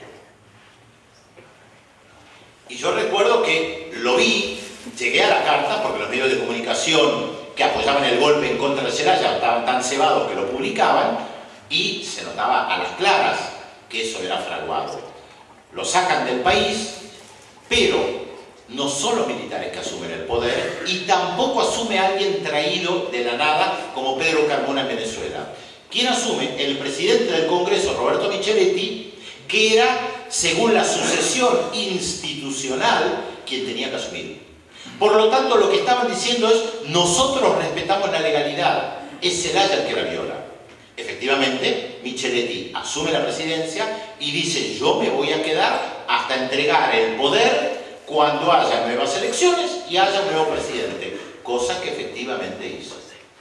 Y yo recuerdo que lo vi, llegué a la carta, porque los medios de comunicación que apoyaban el golpe en contra de Zelaya estaban tan cebados que lo publicaban, y se notaba a las claras que eso era fraguado. Lo sacan del país, pero no son los militares que asumen el poder, y tampoco asume alguien traído de la nada como Pedro Carmona en Venezuela. ¿Quién asume? El presidente del Congreso, Roberto Micheletti, que era, según la sucesión institucional, quien tenía que asumir. Por lo tanto, lo que estaban diciendo es: nosotros respetamos la legalidad, es Zelaya el que la viola. Efectivamente, Micheletti asume la presidencia y dice: yo me voy a quedar hasta entregar el poder cuando haya nuevas elecciones y haya un nuevo presidente, cosa que efectivamente hizo.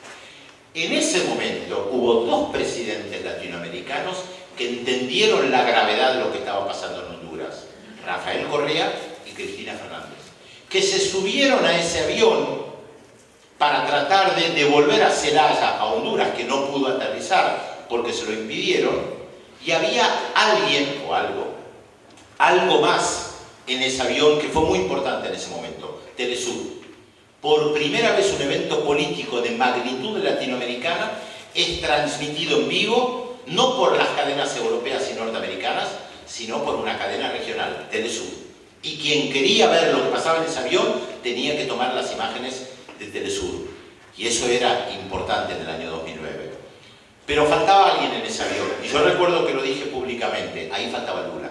En ese momento hubo dos presidentes latinoamericanos que entendieron la gravedad de lo que estaba pasando en Honduras: Rafael Correa y Cristina Fernández, que se subieron a ese avión para tratar de devolver a Zelaya a Honduras, que no pudo aterrizar porque se lo impidieron, y había alguien o algo más en ese avión que fue muy importante en ese momento: Telesur. Por primera vez un evento político de magnitud latinoamericana es transmitido en vivo, no por las cadenas europeas y norteamericanas, sino por una cadena regional, Telesur. Y quien quería ver lo que pasaba en ese avión tenía que tomar las imágenes de Telesur, y eso era importante en el año 2009. Pero faltaba alguien en ese avión, y yo recuerdo que lo dije públicamente: ahí faltaba Lula.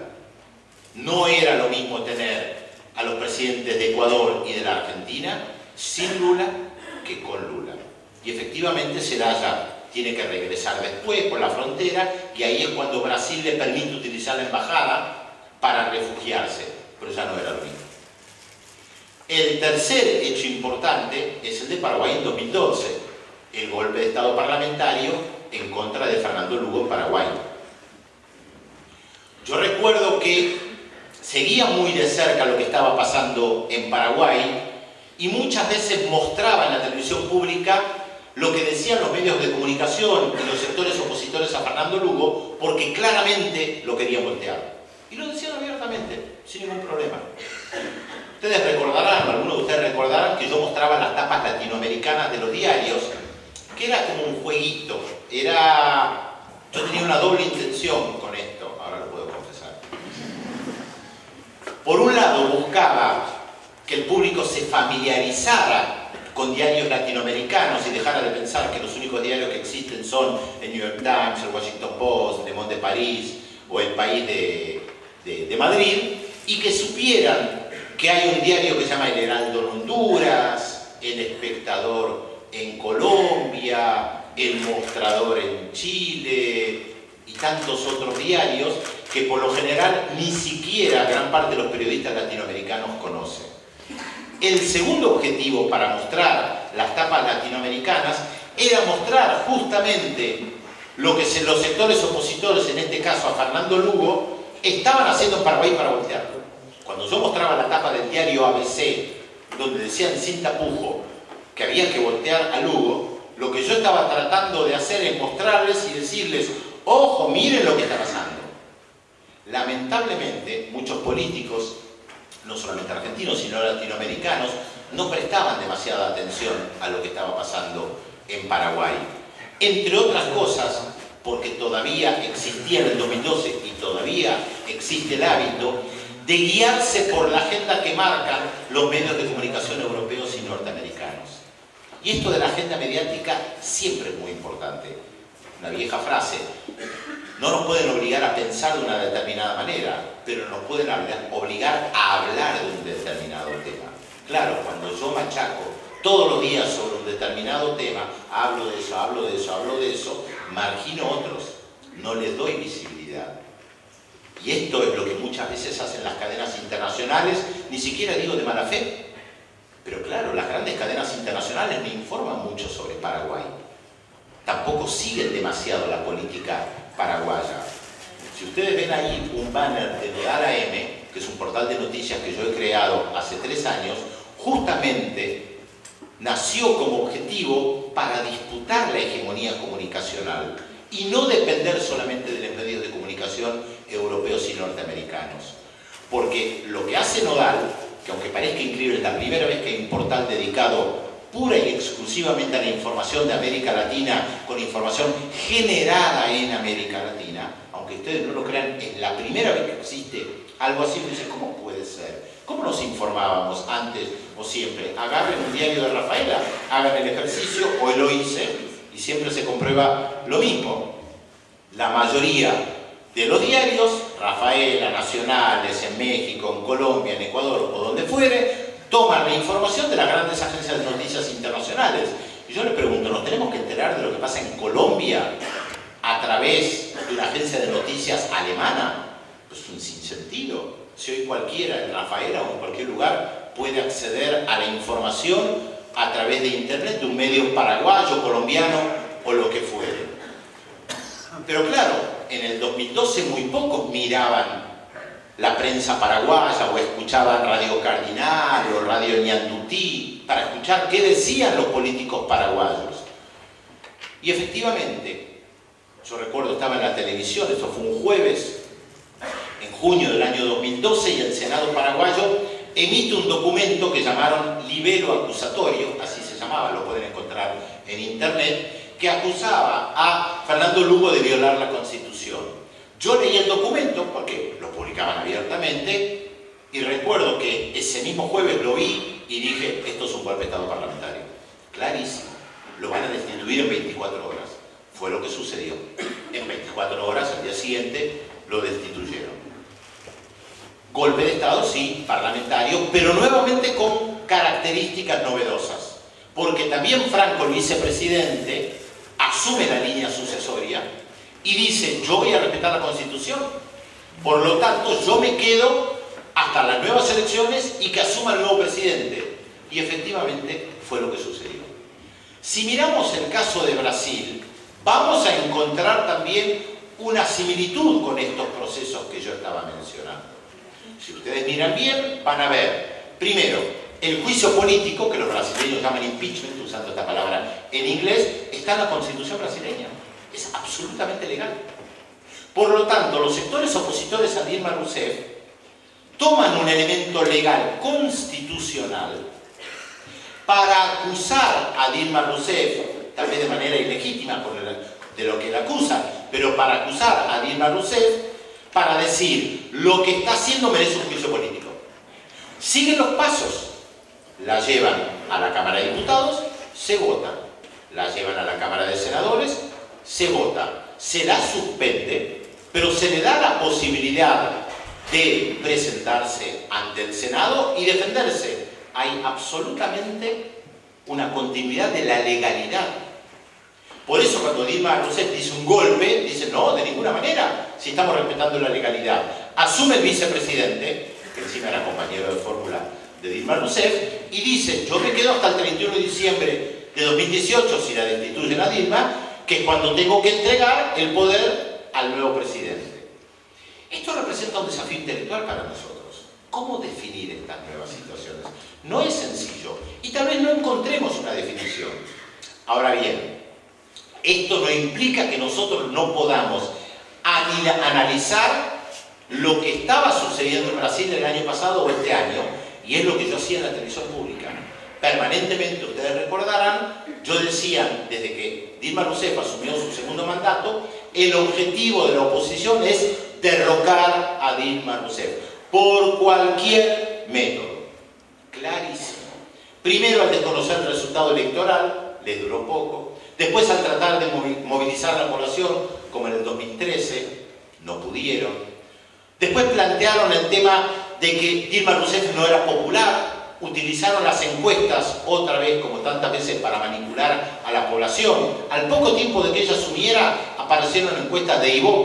No era lo mismo tener a los presidentes de Ecuador y de la Argentina sin Lula que con Lula. Y efectivamente Zelaya tiene que regresar después por la frontera, y ahí es cuando Brasil le permite utilizar la embajada para refugiarse, pero ya no era lo mismo. El tercer hecho importante es el de Paraguay en 2012, el golpe de Estado parlamentario en contra de Fernando Lugo en Paraguay. Yo recuerdo que seguía muy de cerca lo que estaba pasando en Paraguay, y muchas veces mostraba en la televisión pública lo que decían los medios de comunicación y los sectores opositores a Fernando Lugo, porque claramente lo querían voltear. Y lo decían abiertamente, sin ningún problema. Ustedes recordarán, o algunos de ustedes recordarán, que yo mostraba las tapas latinoamericanas de los diarios, que era como un jueguito. Yo tenía una doble intención con esto, ahora lo puedo confesar. Por un lado, buscaba que el público se familiarizara con diarios latinoamericanos y dejara de pensar que los únicos diarios que existen son el New York Times, el Washington Post, Le Monde de París o El País de Madrid, y que supieran que hay un diario que se llama El Heraldo en Honduras, El Espectador en Colombia, El Mostrador en Chile y tantos otros diarios que por lo general ni siquiera gran parte de los periodistas latinoamericanos conocen. El segundo objetivo para mostrar las tapas latinoamericanas era mostrar justamente lo que los sectores opositores, en este caso a Fernando Lugo, estaban haciendo en Paraguay para voltearlo. Cuando yo mostraba la tapa del diario ABC, donde decían sin tapujo que había que voltear a Lugo, lo que yo estaba tratando de hacer es mostrarles y decirles: ojo, miren lo que está pasando. Lamentablemente, muchos políticos, no solamente argentinos, sino latinoamericanos, no prestaban demasiada atención a lo que estaba pasando en Paraguay. Entre otras cosas, porque todavía existía en el 2012 y todavía existe el hábito de guiarse por la agenda que marcan los medios de comunicación europeos y norteamericanos. Y esto de la agenda mediática siempre es muy importante. Una vieja frase: no nos pueden obligar a pensar de una determinada manera, pero nos pueden obligar a hablar de un determinado tema. Claro, cuando yo machaco todos los días sobre un determinado tema, hablo de eso, hablo de eso, hablo de eso, margino otros, no les doy visibilidad. Y esto es lo que muchas veces hacen las cadenas internacionales, ni siquiera digo de mala fe. Pero claro, las grandes cadenas internacionales no informan mucho sobre Paraguay. Tampoco siguen demasiado la política paraguaya. Si ustedes ven ahí un banner de Nodal AM, que es un portal de noticias que yo he creado hace 3 años, justamente nació como objetivo para disputar la hegemonía comunicacional y no depender solamente de los medios de comunicación europeos y norteamericanos. Porque lo que hace Nodal, que aunque parezca increíble, es la primera vez que hay un portal dedicado pura y exclusivamente a la información de América Latina, con información generada en América Latina, aunque ustedes no lo crean, es la primera vez que existe algo así. Me dicen, ¿cómo puede ser? ¿Cómo nos informábamos antes o siempre? Agarren un diario de Rafaela, hagan el ejercicio, o lo hice, y siempre se comprueba lo mismo. La mayoría de los diarios, Rafaela, nacionales, en México, en Colombia, en Ecuador o donde fuere, toman la información de las grandes agencias de noticias internacionales. Y yo les pregunto, ¿nos tenemos que enterar de lo que pasa en Colombia a través de una agencia de noticias alemana? Pues un sinsentido. Si hoy cualquiera, en Rafaela o en cualquier lugar, puede acceder a la información a través de internet, de un medio paraguayo, colombiano o lo que fuere. Pero claro, en el 2012 muy pocos miraban la prensa paraguaya o escuchaban Radio Cardinal o Radio Ñandutí para escuchar qué decían los políticos paraguayos. Y efectivamente, yo recuerdo, estaba en la televisión, esto fue un jueves, en junio del año 2012, y el Senado paraguayo emite un documento que llamaron libelo acusatorio, así se llamaba, lo pueden encontrar en internet, que acusaba a Fernando Lugo de violar la Constitución. Yo leí el documento porque lo publicaban abiertamente y recuerdo que ese mismo jueves lo vi y dije, esto es un golpe de Estado parlamentario. Clarísimo. Lo van a destituir en 24 horas. Fue lo que sucedió. En 24 horas, al día siguiente, lo destituyeron. Golpe de Estado, sí, parlamentario, pero nuevamente con características novedosas. Porque también Franco, el vicepresidente, asume la línea sucesoria y dice, yo voy a respetar la Constitución, por lo tanto yo me quedo hasta las nuevas elecciones y que asuma el nuevo presidente. Y efectivamente fue lo que sucedió. Si miramos el caso de Brasil, vamos a encontrar también una similitud con estos procesos que yo estaba mencionando. Si ustedes miran bien, van a ver, primero, el juicio político, que los brasileños llaman impeachment, usando esta palabra en inglés, está en la Constitución brasileña. Es absolutamente legal. Por lo tanto, los sectores opositores a Dilma Rousseff toman un elemento legal constitucional para acusar a Dilma Rousseff, tal vez de manera ilegítima de lo que la acusan, pero para acusar a Dilma Rousseff, para decir, lo que está haciendo merece un juicio político. Siguen los pasos. La llevan a la Cámara de Diputados, se vota. La llevan a la Cámara de Senadores, se vota. Se la suspende, pero se le da la posibilidad de presentarse ante el Senado y defenderse. Hay absolutamente una continuidad de la legalidad. Por eso cuando Dilma Rousseff dice un golpe, dice no, de ninguna manera, si estamos respetando la legalidad. Asume el vicepresidente, que encima era compañero de fórmula de Dilma Rousseff, y dice, yo me quedo hasta el 31 de diciembre de 2018, si la destituyen a Dilma, que es cuando tengo que entregar el poder al nuevo presidente. Esto representa un desafío intelectual para nosotros. ¿Cómo definir estas nuevas situaciones? No es sencillo, y tal vez no encontremos una definición. Ahora bien, esto no implica que nosotros no podamos analizar lo que estaba sucediendo en Brasil el año pasado o este año, y es lo que yo hacía en la televisión pública. Permanentemente, ustedes recordarán, yo decía, desde que Dilma Rousseff asumió su segundo mandato, el objetivo de la oposición es derrocar a Dilma Rousseff, por cualquier método. Clarísimo. Primero, al desconocer el resultado electoral, les duró poco. Después, al tratar de movilizar a la población, como en el 2013, no pudieron. Después plantearon el tema de que Dilma Rousseff no era popular. Utilizaron las encuestas, otra vez, como tantas veces, para manipular a la población. Al poco tiempo de que ella asumiera, aparecieron encuestas de Ibope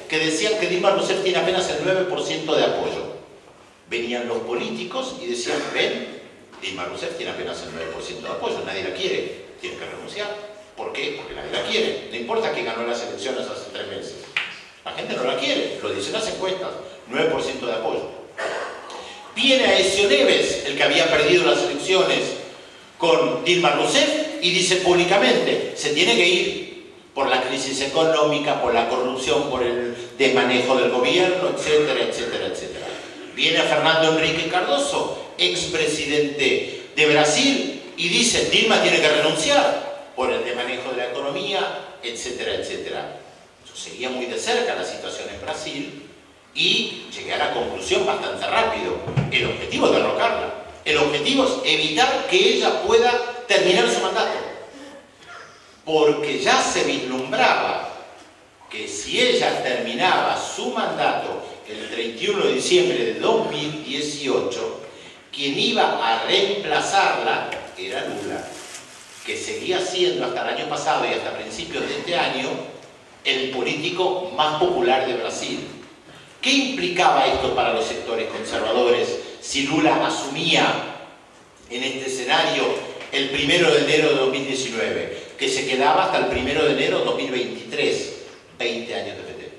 que decían que Dilma Rousseff tiene apenas el 9% de apoyo. Venían los políticos y decían, ven, Dilma Rousseff tiene apenas el 9% de apoyo, nadie la quiere, tiene que renunciar. ¿Por qué? Porque nadie la quiere. No importa que ganó las elecciones hace 3 meses. La gente no la quiere, lo dicen las encuestas, 9% de apoyo. Viene Aécio Neves, el que había perdido las elecciones con Dilma Rousseff, y dice públicamente, se tiene que ir por la crisis económica, por la corrupción, por el desmanejo del gobierno, etcétera, etcétera, etcétera. Viene Fernando Henrique Cardoso, expresidente de Brasil, y dice, Dilma tiene que renunciar por el desmanejo de la economía, etcétera, etcétera. Yo seguía muy de cerca la situación en Brasil y llegué a la conclusión bastante rápido. El objetivo es derrocarla. El objetivo es evitar que ella pueda terminar su mandato. Porque ya se vislumbraba que si ella terminaba su mandato el 31 de diciembre de 2018, quien iba a reemplazarla era Lula, que seguía siendo hasta el año pasado y hasta principios de este año el político más popular de Brasil. ¿Qué implicaba esto para los sectores conservadores si Lula asumía en este escenario el 1 de enero de 2019? Que se quedaba hasta el 1 de enero de 2023, 20 años de PT.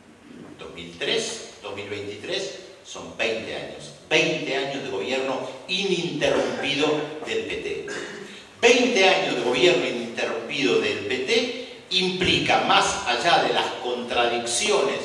2003-2023 son 20 años. 20 años de gobierno ininterrumpido del PT. 20 años de gobierno ininterrumpido del PT implica, más allá de las contradicciones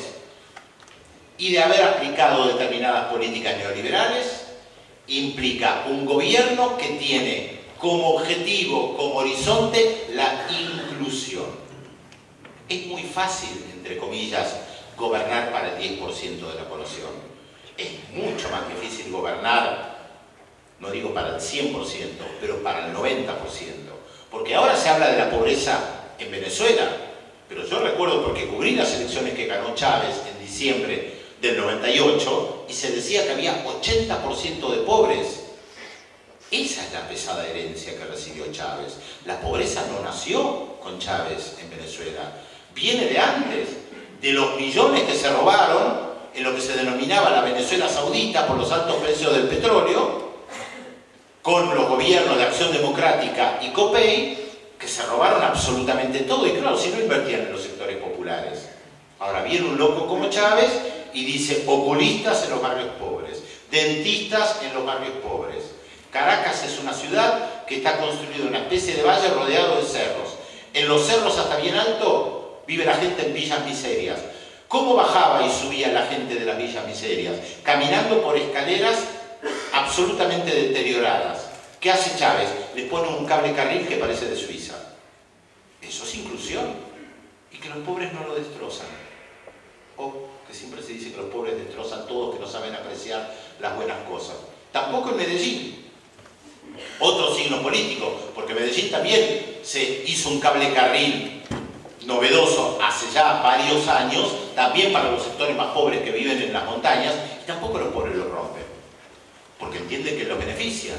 y de haber aplicado determinadas políticas neoliberales, implica un gobierno que tiene como objetivo, como horizonte, la inclusión. Es muy fácil, entre comillas, gobernar para el 10% de la población. Es mucho más difícil gobernar, no digo para el 100%, pero para el 90%. Porque ahora se habla de la pobreza en Venezuela, pero yo recuerdo porque cubrí las elecciones que ganó Chávez en diciembre del 98 y se decía que había 80% de pobres. Esa es la pesada herencia que recibió Chávez. La pobreza no nació con Chávez en Venezuela, viene de antes, de los millones que se robaron en lo que se denominaba la Venezuela Saudita por los altos precios del petróleo, con los gobiernos de Acción Democrática y COPEI, que se robaron absolutamente todo, y claro, si no invertían en los sectores populares. Ahora viene un loco como Chávez y dice oculistas en los barrios pobres, dentistas en los barrios pobres. Caracas es una ciudad que está construida en una especie de valle rodeado de cerros. En los cerros hasta bien alto vive la gente en villas miserias. ¿Cómo bajaba y subía la gente de las villas miserias? Caminando por escaleras absolutamente deterioradas. ¿Qué hace Chávez? Le pone un cable carril que parece de Suiza. Eso es inclusión. Y que los pobres no lo destrozan. O que siempre se dice que los pobres destrozan todos, que no saben apreciar las buenas cosas. Tampoco en Medellín. Otro signo político, porque Medellín también se hizo un cable carril novedoso hace ya varios años, también para los sectores más pobres que viven en las montañas, y tampoco los pobres lo rompen, porque entienden que los beneficia.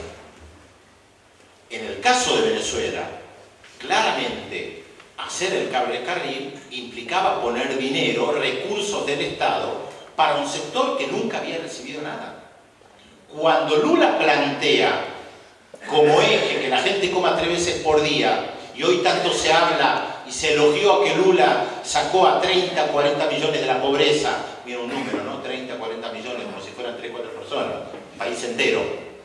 En el caso de Venezuela, claramente hacer el cable carril implicaba poner dinero, recursos del Estado, para un sector que nunca había recibido nada. Cuando Lula plantea como eje que la gente coma 3 veces por día, y hoy tanto se habla y se elogió a que Lula sacó a 30, 40 millones de la pobreza, mira un número, ¿no? 30, 40 millones, como si fueran 3, 4 personas, un país entero.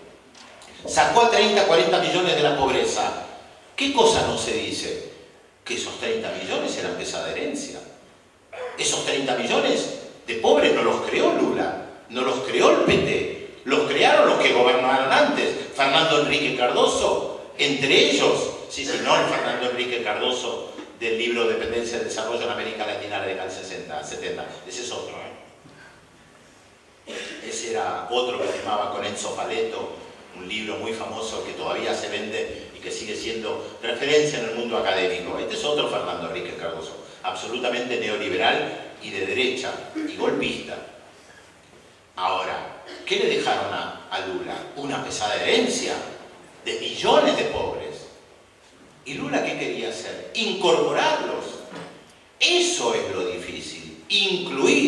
Sacó a 30, 40 millones de la pobreza. ¿Qué cosa no se dice? Que esos 30 millones eran pesada herencia. Esos 30 millones de pobres no los creó Lula, no los creó el PT. Los crearon los que gobernaron antes, Fernando Henrique Cardoso, entre ellos, no el Fernando Henrique Cardoso del libro Dependencia y Desarrollo en América Latina de la 70, ese es otro. Ese era otro que firmaba con Enzo Paleto, un libro muy famoso que todavía se vende y que sigue siendo referencia en el mundo académico. Este es otro Fernando Henrique Cardoso, absolutamente neoliberal y de derecha y golpista. Ahora, ¿qué le dejaron a Lula? Una pesada herencia de millones de pobres. ¿Y Lula qué quería hacer? Incorporarlos. Eso es lo difícil, incluir.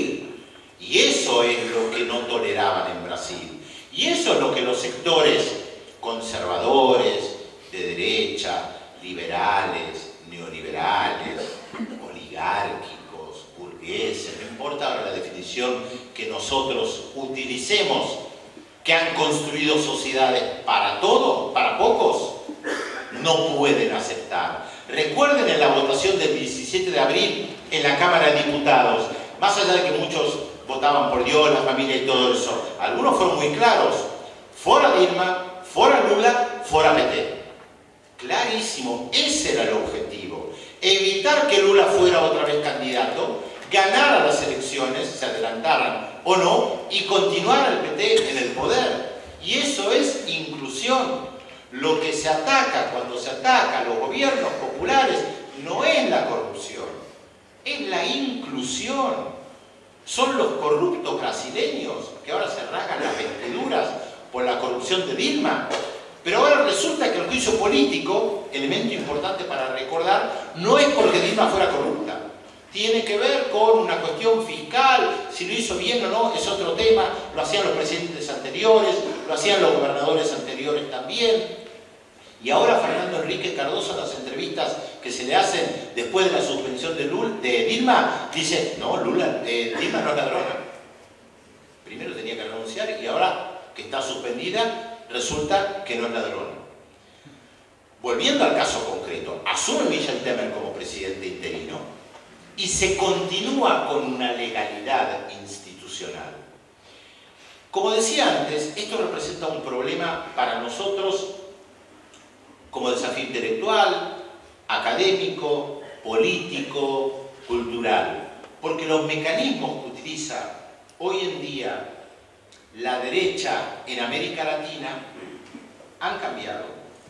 tradición que nosotros utilicemos, que han construido sociedades para todos, para pocos, no pueden aceptar. Recuerden en la votación del 17 de abril en la Cámara de Diputados, más allá de que muchos votaban por Dios, la familia y todo eso, algunos fueron muy claros: fuera Dilma, fuera Lula, fuera PT. Clarísimo, ese era el objetivo. Evitar que Lula fuera otra vez candidato, ganar a las elecciones, se adelantaran o no, y continuar el PT en el poder. Y eso es inclusión. Lo que se ataca cuando se ataca a los gobiernos populares no es la corrupción, es la inclusión. Son los corruptos brasileños que ahora se rasgan las vestiduras por la corrupción de Dilma. Pero ahora resulta que el juicio político, elemento importante para recordar, no es porque Dilma fuera corrupta. Tiene que ver con una cuestión fiscal, si lo hizo bien o no es otro tema, lo hacían los presidentes anteriores, lo hacían los gobernadores anteriores también. Y ahora Fernando Enrique Cardoso, en las entrevistas que se le hacen después de la suspensión de Dilma, dice: no, Dilma no es ladrona. Primero tenía que renunciar y ahora que está suspendida, resulta que no es ladrona. Volviendo al caso concreto, asume Michel Temer como presidente interino y se continúa con una legalidad institucional. Como decía antes, esto representa un problema para nosotros como desafío intelectual, académico, político, cultural, porque los mecanismos que utiliza hoy en día la derecha en América Latina han cambiado,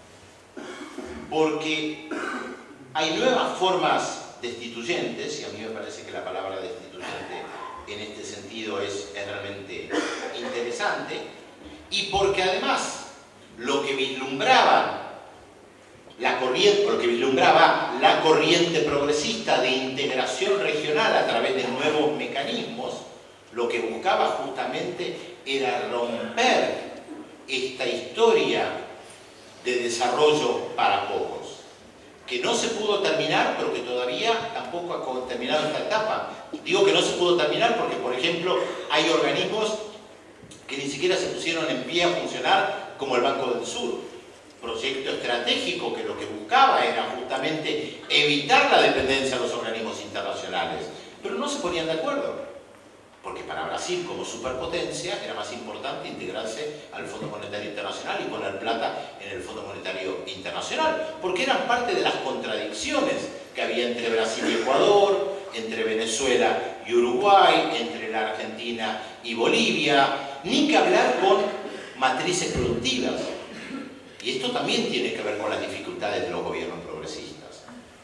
porque hay nuevas formas destituyentes, y a mí me parece que la palabra destituyente en este sentido es realmente interesante, y porque además lo que vislumbraba la corriente progresista de integración regional a través de nuevos mecanismos, lo que buscaba justamente era romper esta historia de desarrollo para pocos, que no se pudo terminar, pero que todavía tampoco ha terminado esta etapa. Digo que no se pudo terminar porque, por ejemplo, hay organismos que ni siquiera se pusieron en pie a funcionar, como el Banco del Sur. Proyecto estratégico que lo que buscaba era justamente evitar la dependencia de los organismos internacionales, pero no se ponían de acuerdo, porque para Brasil como superpotencia era más importante integrarse al Fondo Monetario Internacional y poner plata en el Fondo Monetario Internacional, porque eran parte de las contradicciones que había entre Brasil y Ecuador, entre Venezuela y Uruguay, entre la Argentina y Bolivia, ni que hablar con matrices productivas. Y esto también tiene que ver con las dificultades de los gobiernos progresistas.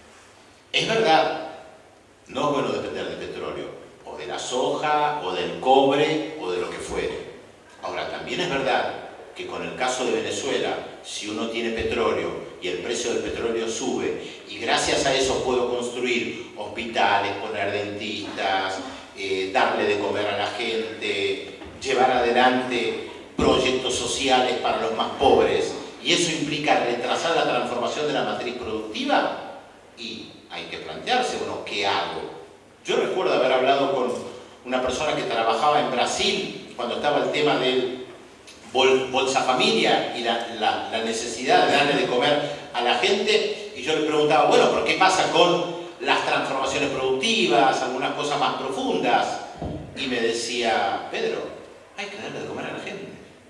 Es verdad, no es bueno depender del petróleo, o de la soja, o del cobre, o de lo que fuere. Ahora, también es verdad que con el caso de Venezuela, si uno tiene petróleo y el precio del petróleo sube, y gracias a eso puedo construir hospitales, poner dentistas, darle de comer a la gente, llevar adelante proyectos sociales para los más pobres, y eso implica retrasar la transformación de la matriz productiva, y hay que plantearse, bueno, ¿qué hago? Yo recuerdo haber hablado con una persona que trabajaba en Brasil cuando estaba el tema del Bolsa Familia y la necesidad de darle de comer a la gente, y yo le preguntaba, bueno, ¿pero qué pasa con las transformaciones productivas, algunas cosas más profundas? Y me decía: Pedro, hay que darle de comer a la gente.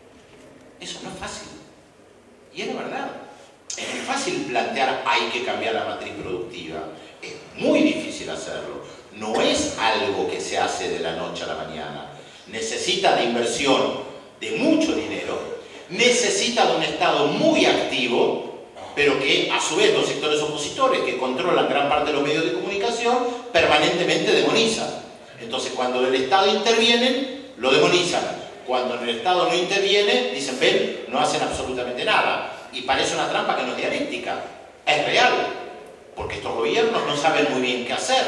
Eso no es fácil. Y era verdad. Es muy fácil plantear hay que cambiar la matriz productiva. Es muy difícil hacerlo. No es algo que se hace de la noche a la mañana. Necesita de inversión de mucho dinero, necesita de un Estado muy activo, pero que a su vez los sectores opositores que controlan gran parte de los medios de comunicación permanentemente demonizan. Entonces cuando el Estado interviene, lo demonizan. Cuando el Estado no interviene, dicen, ven, no hacen absolutamente nada. Y parece una trampa que no es dialéctica. Es real, porque estos gobiernos no saben muy bien qué hacer.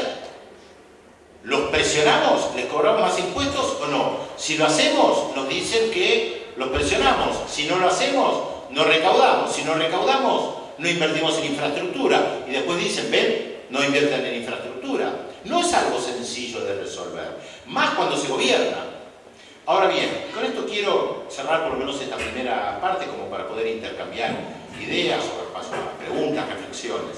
¿Los presionamos? ¿Les cobramos más impuestos o no? Si lo hacemos, nos dicen que los presionamos. Si no lo hacemos, no recaudamos. Si no recaudamos, no invertimos en infraestructura. Y después dicen, ven, no invierten en infraestructura. No es algo sencillo. sencillo de resolver, más cuando se gobierna. Ahora bien, con esto quiero cerrar por lo menos esta primera parte como para poder intercambiar ideas o paso a preguntas, reflexiones.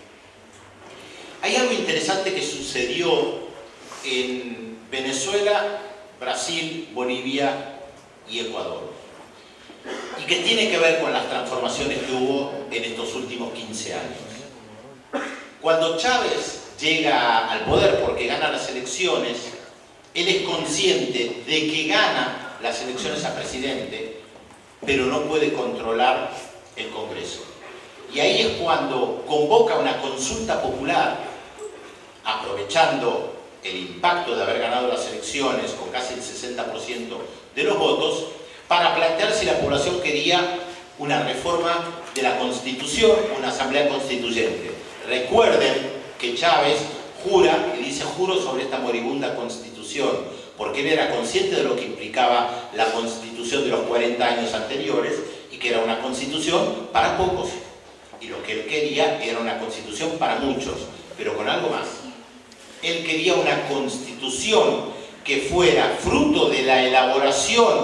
Hay algo interesante que sucedió en Venezuela, Brasil, Bolivia y Ecuador, y que tiene que ver con las transformaciones que hubo en estos últimos 15 años. Cuando Chávez llega al poder porque gana las elecciones, él es consciente de que gana las elecciones a presidente, pero no puede controlar el Congreso. Y ahí es cuando convoca una consulta popular, aprovechando el impacto de haber ganado las elecciones con casi el 60% de los votos, para plantear si la población quería una reforma de la Constitución, una asamblea constituyente. Recuerden que Chávez jura, y dice juro sobre esta moribunda Constitución, porque él era consciente de lo que implicaba la Constitución de los 40 años anteriores, y que era una Constitución para pocos. Y lo que él quería era una Constitución para muchos, pero con algo más. Él quería una Constitución que fuera fruto de la elaboración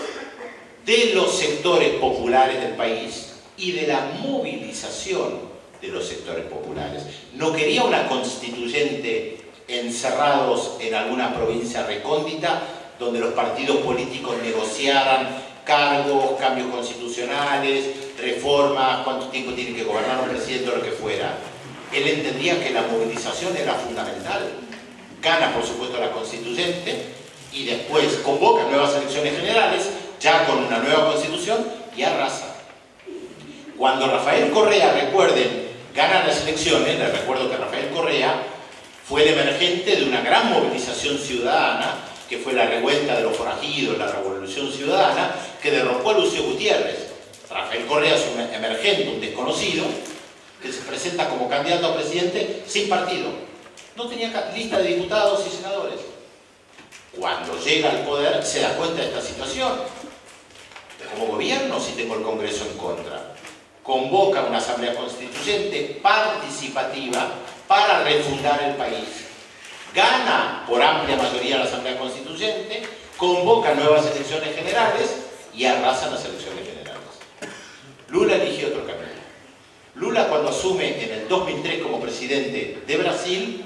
de los sectores populares del país y de la movilización de los sectores populares. No quería una constituyente encerrados en alguna provincia recóndita donde los partidos políticos negociaran cargos, cambios constitucionales, reformas, cuánto tiempo tiene que gobernar un presidente o lo que fuera. Él entendía que la movilización era fundamental. Gana, por supuesto, la constituyente y después convoca nuevas elecciones generales, ya con una nueva constitución, y arrasa. Cuando Rafael Correa, recuerden, gana las elecciones, les recuerdo que Rafael Correa fue el emergente de una gran movilización ciudadana, que fue la revuelta de los forajidos, la revolución ciudadana, que derrocó a Lucio Gutiérrez. Rafael Correa es un emergente, un desconocido, que se presenta como candidato a presidente sin partido. No tenía lista de diputados y senadores. Cuando llega al poder se da cuenta de esta situación. Como gobierno, si tengo el Congreso en contra, convoca una asamblea constituyente participativa para refundar el país. Gana por amplia mayoría la asamblea constituyente, convoca nuevas elecciones generales y arrasa las elecciones generales. Lula elige otro camino. Lula, cuando asume en el 2003 como presidente de Brasil,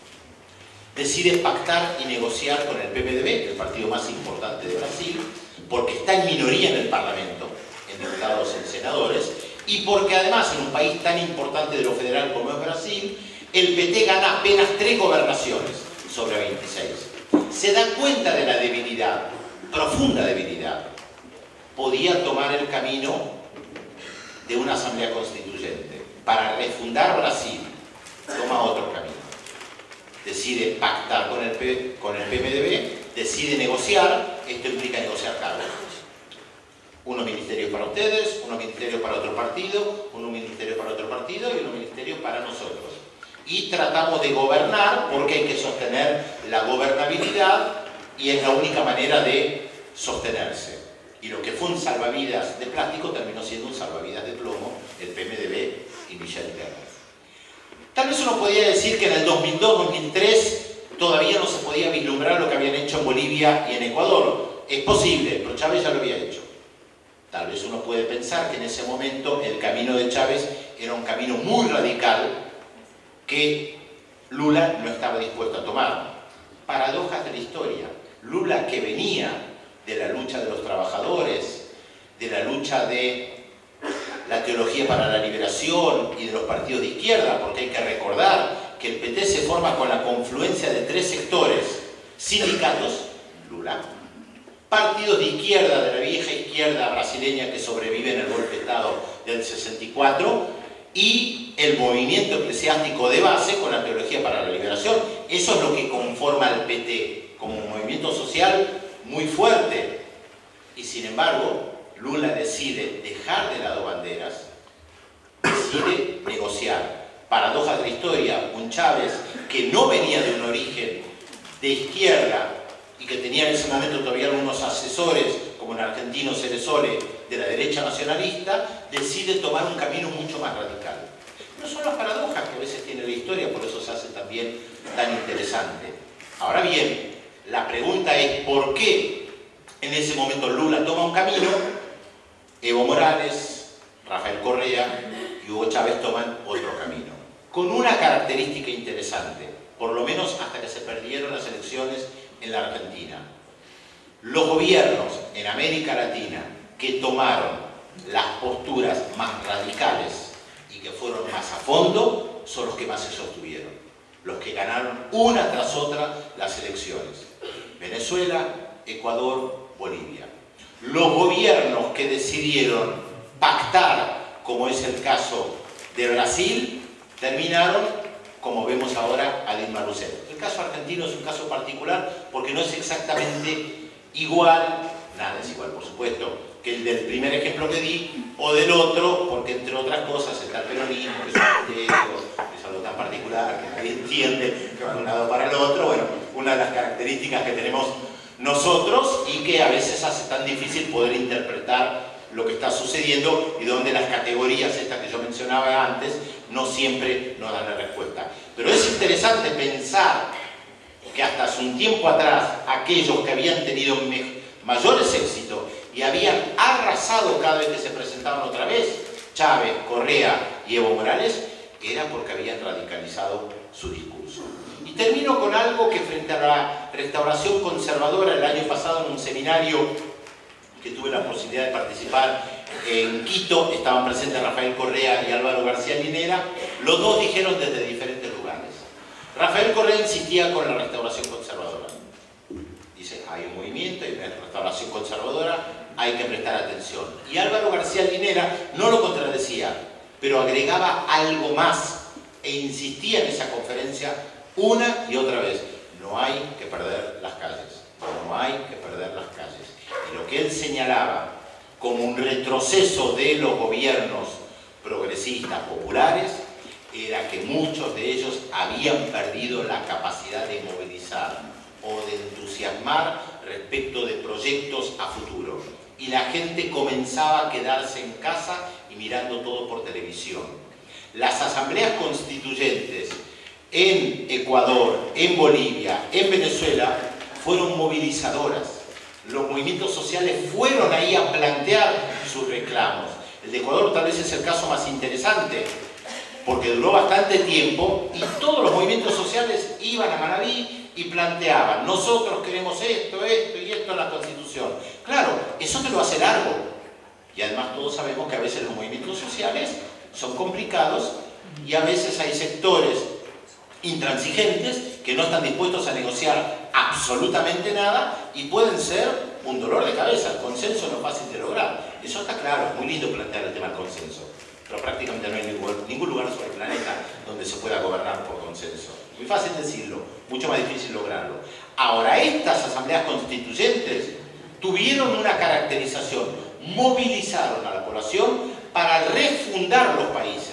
decide pactar y negociar con el PMDB, el partido más importante de Brasil, porque está en minoría en el Parlamento, en diputados y en senadores, y porque además en un país tan importante de lo federal como es Brasil, el PT gana apenas 3 gobernaciones sobre 26. Se da cuenta de la debilidad, profunda debilidad. Podía tomar el camino de una asamblea constituyente para refundar Brasil. Toma otro camino. Decide pactar con el PMDB, decide negociar. Esto implica negociar cargos. Unos ministerios para ustedes, unos ministerios para otro partido, unos ministerios para otro partido y unos ministerios para nosotros. Y tratamos de gobernar porque hay que sostener la gobernabilidad y es la única manera de sostenerse. Y lo que fue un salvavidas de plástico terminó siendo un salvavidas de plomo, el PMDB y Michel Temer. Tal vez uno podría decir que en el 2002-2003 todavía no se podía vislumbrar lo que habían hecho en Bolivia y en Ecuador. Es posible, pero Chávez ya lo había hecho. Tal vez uno puede pensar que en ese momento el camino de Chávez era un camino muy radical que Lula no estaba dispuesto a tomar. Paradojas de la historia. Lula, que venía de la lucha de los trabajadores, de la lucha de la teología para la liberación y de los partidos de izquierda, porque hay que recordar que el PT se forma con la confluencia de 3 sectores: sindicatos, Lula; partidos de izquierda, de la vieja izquierda brasileña que sobrevive en el golpe de Estado del 64, y el movimiento eclesiástico de base con la teología para la liberación. Eso es lo que conforma al PT, como un movimiento social muy fuerte. Y sin embargo, Lula decide dejar de lado banderas, decide negociar. Paradojas de la historia, un Chávez que no venía de un origen de izquierda y que tenía en ese momento todavía algunos asesores, como el argentino Ceresole, de la derecha nacionalista, decide tomar un camino mucho más radical. No son las paradojas que a veces tiene la historia, por eso se hace también tan interesante. Ahora bien, la pregunta es ¿por qué en ese momento Lula toma un camino, Evo Morales, Rafael Correa y Hugo Chávez toman otro camino? Con una característica interesante, por lo menos hasta que se perdieron las elecciones en la Argentina. Los gobiernos en América Latina que tomaron las posturas más radicales y que fueron más a fondo son los que más se sostuvieron, los que ganaron una tras otra las elecciones. Venezuela, Ecuador, Bolivia. Los gobiernos que decidieron pactar, como es el caso de Brasil, terminaron, como vemos ahora, a Dilma Rousseff. El caso argentino es un caso particular porque no es exactamente igual, nada es igual por supuesto, que el del primer ejemplo que di, o del otro, porque entre otras cosas está el peronismo, que es un proyecto, que es algo tan particular, que nadie entiende, que va de un lado para el otro. Bueno, una de las características que tenemos nosotros y que a veces hace tan difícil poder interpretar lo que está sucediendo y donde las categorías estas que yo mencionaba antes no siempre nos dan la respuesta. Pero es interesante pensar que hasta hace un tiempo atrás aquellos que habían tenido mayores éxitos y habían arrasado cada vez que se presentaban otra vez, Chávez, Correa y Evo Morales, era porque habían radicalizado su discurso. Y termino con algo que frente a la restauración conservadora, el año pasado en un seminario que tuve la posibilidad de participar en Quito, estaban presentes Rafael Correa y Álvaro García Linera, los dos dijeron desde diferentes lugares. Rafael Correa insistía con la restauración conservadora. Dice, hay un movimiento, hay una restauración conservadora, hay que prestar atención. Y Álvaro García Linera no lo contradecía, pero agregaba algo más e insistía en esa conferencia una y otra vez. No hay que perder las calles, no hay que perder las calles. Y lo que él señalaba como un retroceso de los gobiernos progresistas populares era que muchos de ellos habían perdido la capacidad de movilizar o de entusiasmar respecto de proyectos a futuro. Y la gente comenzaba a quedarse en casa y mirando todo por televisión. Las asambleas constituyentes en Ecuador, en Bolivia, en Venezuela, fueron movilizadoras. Los movimientos sociales fueron ahí a plantear sus reclamos. El de Ecuador tal vez es el caso más interesante, porque duró bastante tiempo y todos los movimientos sociales iban a Manabí y planteaban, nosotros queremos esto, esto y esto en la Constitución. Claro, eso te lo hace largo. Y además todos sabemos que a veces los movimientos sociales son complicados y a veces hay sectores intransigentes que no están dispuestos a negociar absolutamente nada y pueden ser un dolor de cabeza. El consenso no es fácil de lograr. Eso está claro, es muy lindo plantear el tema del consenso. Pero prácticamente no hay ningún lugar sobre el planeta donde se pueda gobernar por consenso. Muy fácil decirlo, mucho más difícil lograrlo. Ahora, estas asambleas constituyentes tuvieron una caracterización, movilizaron a la población para refundar los países.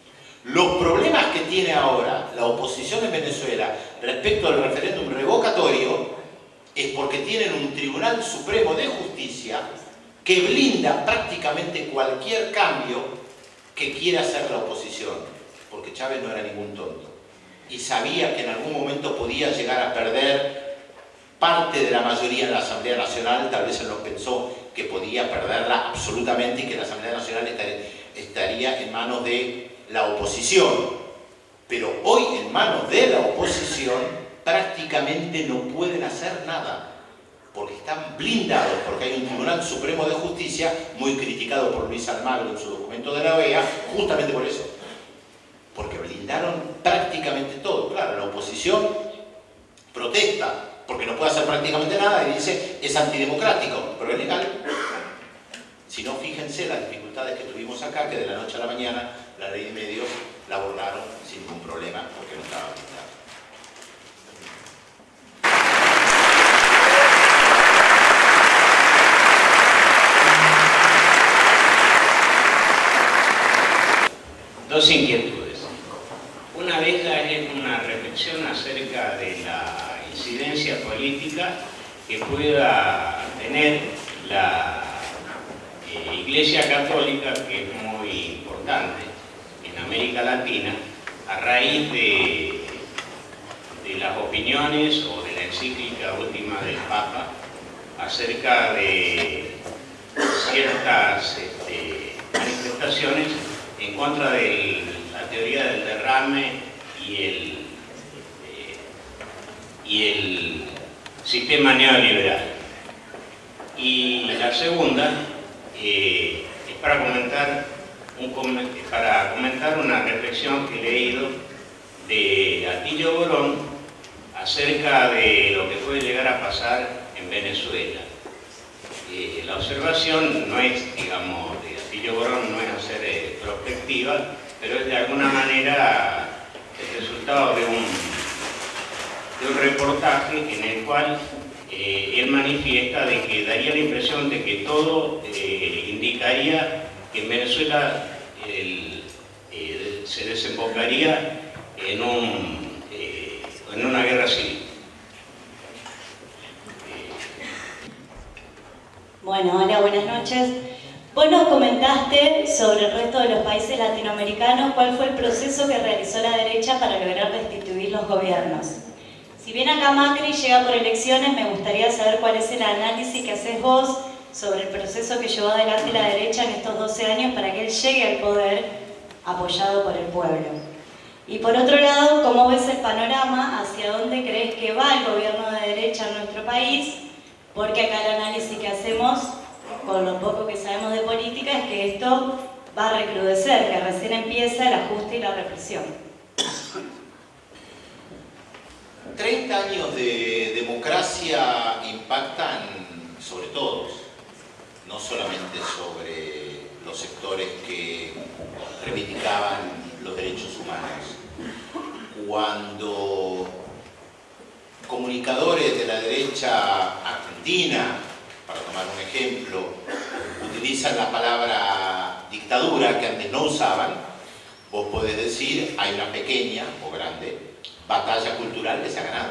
Los problemas que tiene ahora la oposición en Venezuela respecto al referéndum revocatorio es porque tienen un Tribunal Supremo de Justicia que blinda prácticamente cualquier cambio que quiera hacer la oposición, porque Chávez no era ningún tonto y sabía que en algún momento podía llegar a perder parte de la mayoría en la Asamblea Nacional. Tal vez él no pensó que podía perderla absolutamente y que la Asamblea Nacional estaría en manos de la oposición, pero hoy en manos de la oposición prácticamente no pueden hacer nada porque están blindados, porque hay un Tribunal Supremo de Justicia muy criticado por Luis Almagro en su documento de la OEA, justamente por eso, porque blindaron prácticamente todo. Claro, la oposición protesta porque no puede hacer prácticamente nada y dice es antidemocrático, pero es legal. Si no, fíjense las dificultades que tuvimos acá, que de la noche a la mañana la ley de medios la abordaron sin ningún problema porque no estaba blindada. Dos inquietudes. Una de ellas es una reflexión acerca de la incidencia política que pueda tener la Iglesia Católica, que es muy importante en América Latina, a raíz de las opiniones o de encíclica última del Papa acerca de ciertas manifestaciones en contra de la teoría del derrame y el sistema neoliberal. Y la segunda es para comentar una reflexión que he leído de Atilio Borón acerca de lo que puede llegar a pasar en Venezuela. La observación no es, digamos, de Atilio Borón, no es hacer prospectiva, pero es de alguna manera el resultado de un reportaje en el cual él manifiesta de que daría la impresión de que todo indicaría que en Venezuela se desembocaría en una guerra civil. Bueno, hola, buenas noches. Vos nos comentaste sobre el resto de los países latinoamericanos cuál fue el proceso que realizó la derecha para lograr destituir los gobiernos. Si bien acá Macri llega por elecciones, me gustaría saber cuál es el análisis que haces vos sobre el proceso que llevó adelante la derecha en estos 12 años para que él llegue al poder apoyado por el pueblo. Y por otro lado, ¿cómo ves el panorama? ¿Hacia dónde crees que va el gobierno de derecha en nuestro país? Porque acá el análisis que hacemos, con lo poco que sabemos de política, es que esto va a recrudecer, que recién empieza el ajuste y la represión. 30 años de democracia impactan sobre todos, no solamente sobre los sectores que reivindicaban los derechos humanos. Cuando comunicadores de la derecha argentina, para tomar un ejemplo, utilizan la palabra dictadura que antes no usaban, vos podés decir hay una pequeña o grande batalla cultural que se ha ganado.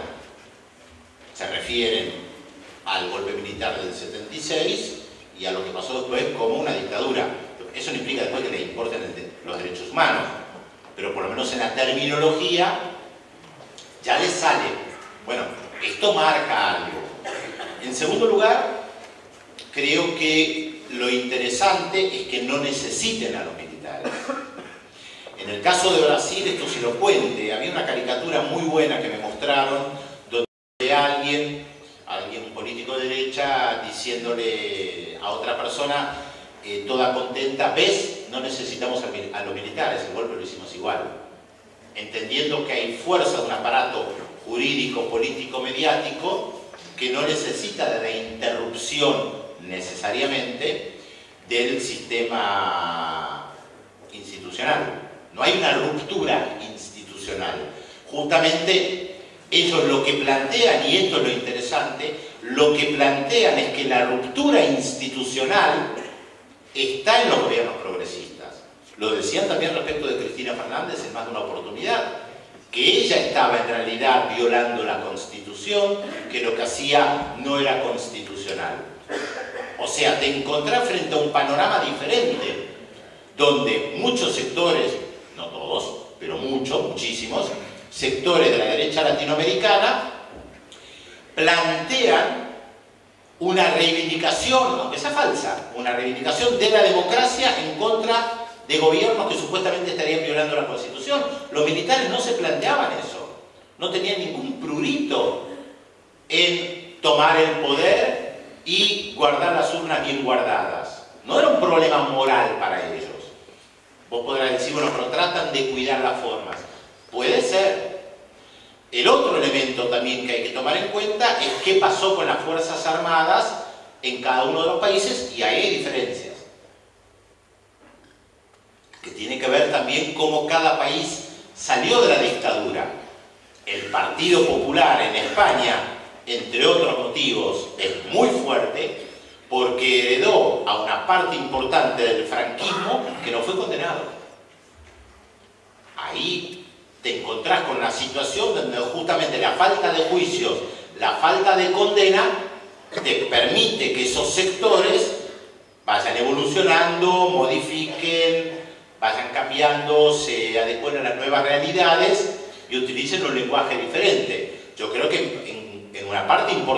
Se refieren al golpe militar del 76 y a lo que pasó después como una dictadura. Eso no implica después que les importen los derechos humanos, pero por lo menos en la terminología ya les sale. Bueno, esto marca algo. En segundo lugar, creo que lo interesante es que no necesiten a los militares. En el caso de Brasil esto es elocuente. Había una caricatura muy buena que me mostraron donde alguien, un político de derecha, diciéndole a otra persona toda contenta, ¿ves? No necesitamos a los militares, el golpe lo hicimos igual. Entendiendo que hay fuerza de un aparato jurídico, político, mediático que no necesita de la interrupción necesariamente del sistema institucional. No hay una ruptura institucional. Justamente ellos lo que plantean, y esto es lo interesante, lo que plantean es que la ruptura institucional está en los gobiernos progresistas. Lo decían también respecto de Cristina Fernández en más de una oportunidad, que ella estaba en realidad violando la Constitución, que lo que hacía no era constitucional. O sea, te encontrás frente a un panorama diferente, donde muchos sectores, no todos, pero muchísimos sectores de la derecha latinoamericana plantean una reivindicación, aunque sea falsa, una reivindicación de la democracia en contra de gobiernos que supuestamente estarían violando la Constitución. Los militares no se planteaban eso, no tenían ningún prurito en tomar el poder y guardar las urnas bien guardadas. No era un problema moral para ellos. Vos podrás decir, bueno, pero tratan de cuidar las formas. Puede ser. El otro elemento también que hay que tomar en cuenta es qué pasó con las Fuerzas Armadas en cada uno de los países, y ahí hay diferencias. Que tiene que ver también cómo cada país salió de la dictadura. El Partido Popular en España, entre otros motivos, es muy fuerte porque heredó a una parte importante del franquismo que no fue condenado. Ahí te encontrás con una situación donde justamente la falta de juicios, la falta de condena, te permite que esos sectores vayan evolucionando, modifiquen, vayan cambiando, se adecuen a las nuevas realidades y utilicen un lenguaje diferente. Yo creo que en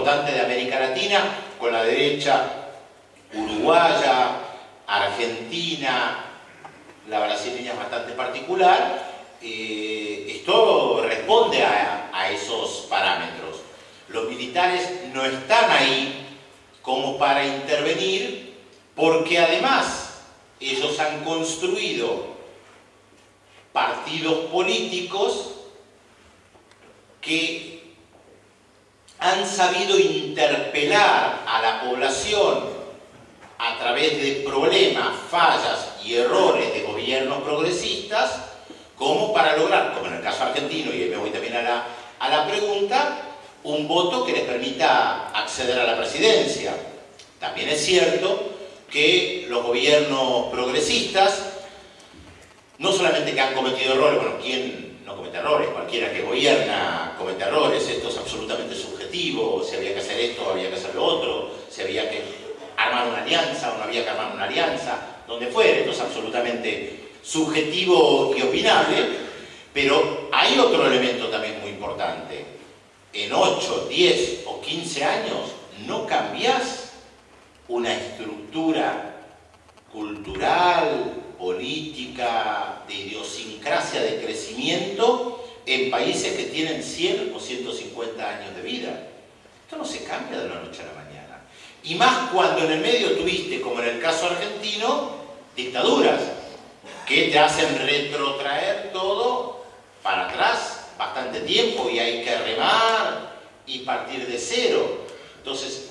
importante de América Latina, con la derecha uruguaya, argentina, la brasileña es bastante particular. Esto responde a esos parámetros. Los militares no están ahí como para intervenir, porque además ellos han construido partidos políticos que han sabido interpelar a la población a través de problemas, fallas y errores de gobiernos progresistas, como para lograr, como en el caso argentino, y ahí me voy también a la pregunta, un voto que les permita acceder a la presidencia. También es cierto que los gobiernos progresistas, no solamente que han cometido errores, bueno, ¿quién no comete errores? Cualquiera que gobierna comete errores, esto es absolutamente subjetivo, si había que hacer esto, había que hacer lo otro, si había que armar una alianza o no había que armar una alianza, donde fuera, esto es absolutamente subjetivo y opinable, pero hay otro elemento también muy importante. En 8, 10 o 15 años no cambias una estructura cultural, política, de idiosincrasia de crecimiento en países que tienen 100 o 150 años de vida. Esto no se cambia de la noche a la mañana. Y más cuando en el medio tuviste, como en el caso argentino, dictaduras que te hacen retrotraer todo para atrás bastante tiempo y hay que remar y partir de cero. Entonces,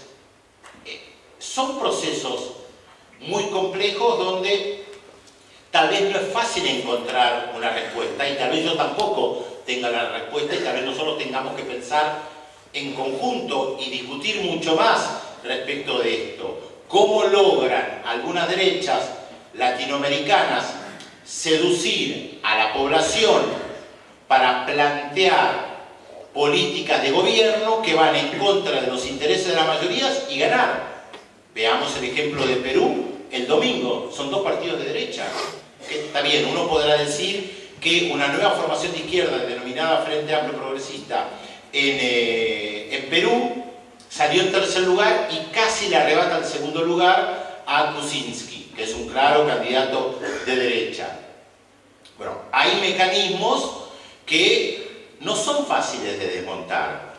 son procesos muy complejos donde tal vez no es fácil encontrar una respuesta y tal vez yo tampoco tenga la respuesta y tal vez nosotros tengamos que pensar en conjunto y discutir mucho más respecto de esto. ¿Cómo logran algunas derechas latinoamericanas seducir a la población para plantear políticas de gobierno que van en contra de los intereses de las mayorías y ganar? Veamos el ejemplo de Perú el domingo. Son dos partidos de derecha. Que está bien, uno podrá decir que una nueva formación de izquierda denominada Frente Amplio Progresista en Perú salió en tercer lugar y casi le arrebata el segundo lugar a Kuczynski, que es un claro candidato de derecha. Bueno, hay mecanismos que no son fáciles de desmontar.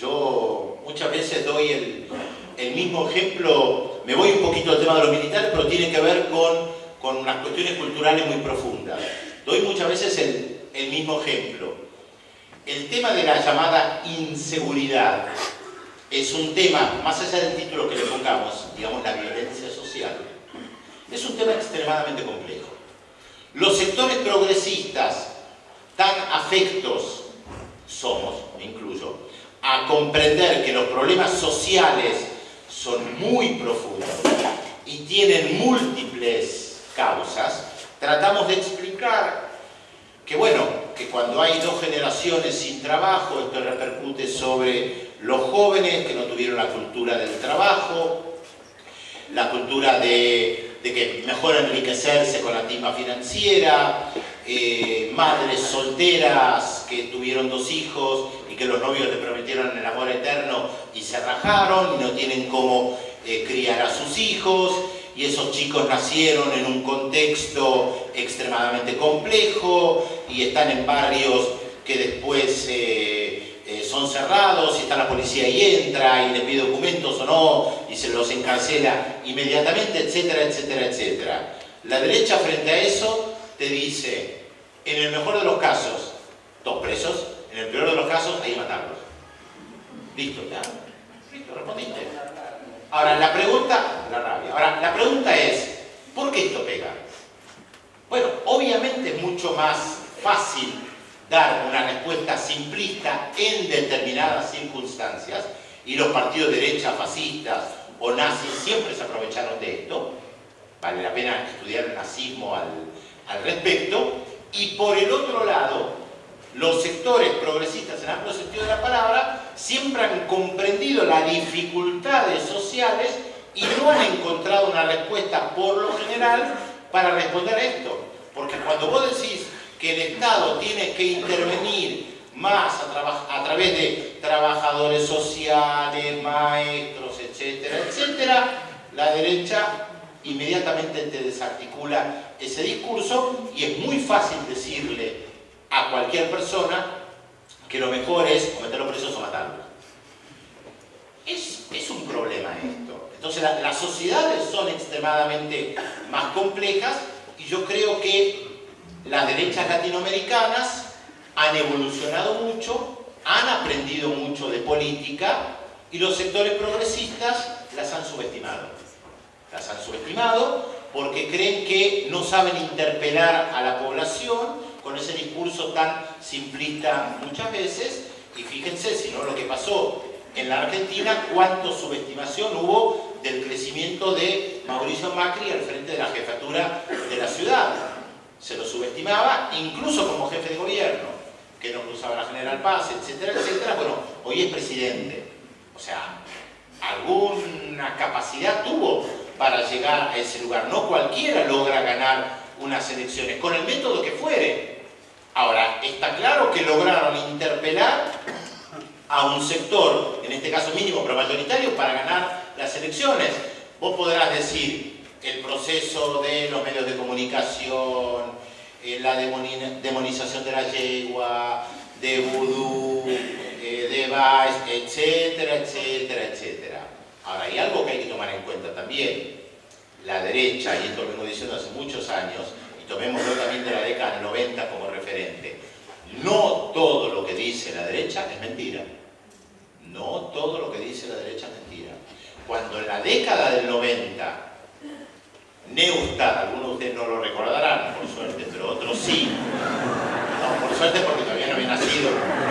Yo muchas veces doy el mismo ejemplo, me voy un poquito al tema de los militares, pero tiene que ver con unas cuestiones culturales muy profundas. Doy muchas veces el mismo ejemplo. El tema de la llamada inseguridad es un tema, más allá del título que le pongamos, digamos la violencia social, es un tema extremadamente complejo. Los sectores progresistas, tan afectos somos, me incluyo, a comprender que los problemas sociales son muy profundos y tienen múltiples causas, tratamos de explicar que, bueno, que cuando hay dos generaciones sin trabajo, esto repercute sobre los jóvenes que no tuvieron la cultura del trabajo, la cultura de que mejor enriquecerse con la timba financiera, madres solteras que tuvieron 2 hijos y que los novios le prometieron el amor eterno y se rajaron y no tienen cómo criar a sus hijos, y esos chicos nacieron en un contexto extremadamente complejo y están en barrios que después son cerrados y está la policía y entra y le pide documentos o no y se los encarcela inmediatamente, etcétera, etcétera, etcétera. La derecha frente a eso te dice, en el mejor de los casos, 2 presos, en el peor de los casos, hay que matarlos. Listo, ya. Listo, respondiste. Ahora, la pregunta, la rabia. Ahora, la pregunta es, ¿por qué esto pega? Bueno, obviamente es mucho más fácil dar una respuesta simplista en determinadas circunstancias, y los partidos de derecha, fascistas o nazis siempre se aprovecharon de esto. Vale la pena estudiar el nazismo al respecto. Y por el otro lado, los sectores progresistas en amplio sentido de la palabra siempre han comprendido las dificultades sociales y no han encontrado una respuesta por lo general para responder a esto. Porque cuando vos decís que el Estado tiene que intervenir más a través trabajadores sociales, maestros, etcétera, etcétera, la derecha inmediatamente te desarticula ese discurso y es muy fácil decirle a cualquier persona que lo mejor es o meterlo presos o matarlo. Es un problema esto. Entonces las sociedades son extremadamente más complejas y yo creo que las derechas latinoamericanas han evolucionado mucho, han aprendido mucho de política y los sectores progresistas las han subestimado. Las han subestimado porque creen que no saben interpelar a la población con ese discurso tan simplista muchas veces. Y fíjense, si no, lo que pasó en la Argentina, cuánto subestimación hubo del crecimiento de Mauricio Macri al frente de la jefatura de la ciudad. Se lo subestimaba incluso como jefe de gobierno, que no cruzaba la General Paz, etcétera, etcétera. Bueno, hoy es presidente. O sea, alguna capacidad tuvo para llegar a ese lugar. No cualquiera logra ganar unas elecciones, con el método que fuere. Ahora, está claro que lograron interpelar a un sector, en este caso mínimo pero mayoritario, para ganar las elecciones. Vos podrás decir el proceso de los medios de comunicación, la demonización de la yegua, de vudú, de Vice, etcétera, etcétera, etcétera. Ahora, hay algo que hay que tomar en cuenta también. La derecha, y esto lo vengo diciendo hace muchos años, y tomémoslo también de la década del 90 como referente, no todo lo que dice la derecha es mentira. No todo lo que dice la derecha es mentira. Cuando en la década del 90, Neustadt, algunos de ustedes no lo recordarán, por suerte, pero otros sí. No, por suerte porque todavía no había nacido.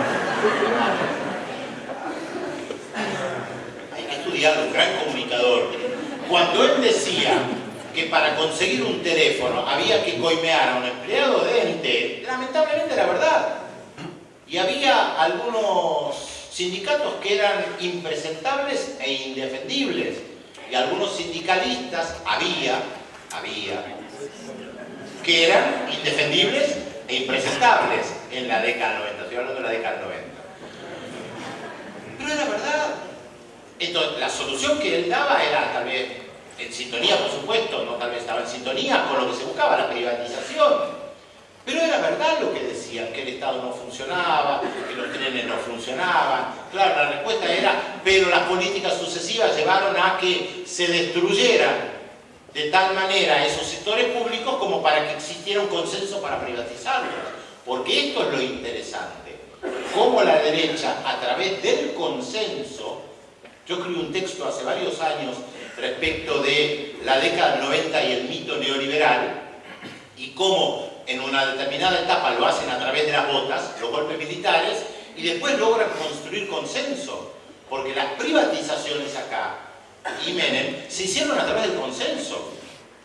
Hay que estudiarlo, un gran comunicador. Cuando él decía que para conseguir un teléfono había que coimear a un empleado de Entel, lamentablemente era verdad. Y había algunos sindicatos que eran impresentables e indefendibles. Y algunos sindicalistas había que eran indefendibles e impresentables en la década del 90. Estoy hablando de la década del 90. Pero era verdad. Entonces, la solución que él daba era tal vez en sintonía, por supuesto, no tal vez estaba en sintonía con lo que se buscaba, la privatización. Pero era verdad lo que decían, que el Estado no funcionaba, que los trenes no funcionaban. Claro, la respuesta era, pero las políticas sucesivas llevaron a que se destruyeran de tal manera esos sectores públicos como para que existiera un consenso para privatizarlos. Porque esto es lo interesante. Cómo la derecha, a través del consenso, yo escribí un texto hace varios años respecto de la década del 90 y el mito neoliberal, y cómo en una determinada etapa lo hacen a través de las botas, los golpes militares, y después logran construir consenso, porque las privatizaciones acá, y Menem, se hicieron a través del consenso.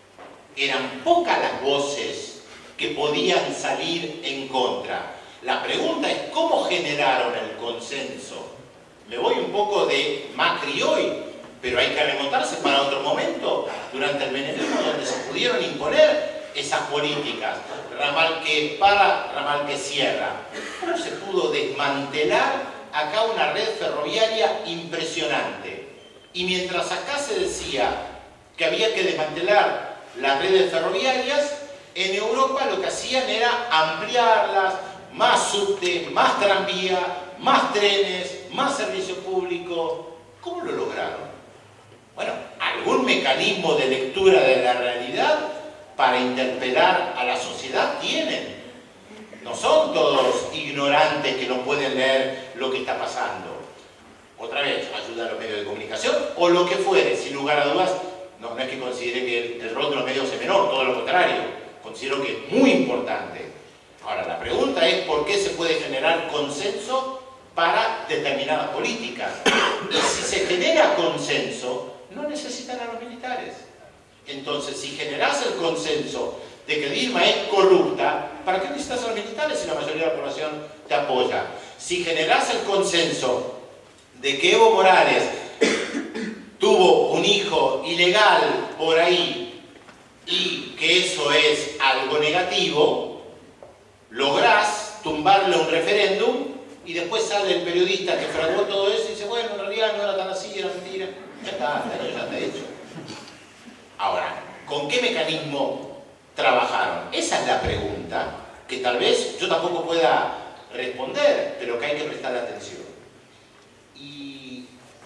Eran pocas las voces que podían salir en contra. La pregunta es cómo generaron el consenso. Me voy un poco de Macri hoy, pero hay que remontarse para otro momento, durante el menemismo, donde se pudieron imponer esas políticas, ramal que para, ramal que cierra. ¿Cómo se pudo desmantelar acá una red ferroviaria impresionante? Y mientras acá se decía que había que desmantelar las redes ferroviarias, en Europa lo que hacían era ampliarlas, más subte, más tranvía, más trenes, más servicio público. ¿Cómo lo lograron? Bueno, algún mecanismo de lectura de la realidad para interpelar a la sociedad tienen. No son todos ignorantes que no pueden leer lo que está pasando. Otra vez, ayuda a los medios de comunicación o lo que fuere, sin lugar a dudas. No es que considere que el rol de los medios es menor, todo lo contrario. Considero que es muy importante. Ahora, la pregunta es por qué se puede generar consenso para determinadas políticas. Y si se genera consenso, no necesitan a los militares. Entonces, si generas el consenso de que Dilma es corrupta, ¿para qué necesitas a los militares si la mayoría de la población te apoya? Si generas el consenso de que Evo Morales tuvo un hijo ilegal por ahí y que eso es algo negativo, lográs tumbarle un referéndum y después sale el periodista que fraguó todo eso y dice, bueno, en realidad no era tan así, era mentira. Ya está, el daño ya está hecho. Ahora, ¿con qué mecanismo trabajaron? Esa es la pregunta que tal vez yo tampoco pueda responder, pero que hay que prestar atención. Y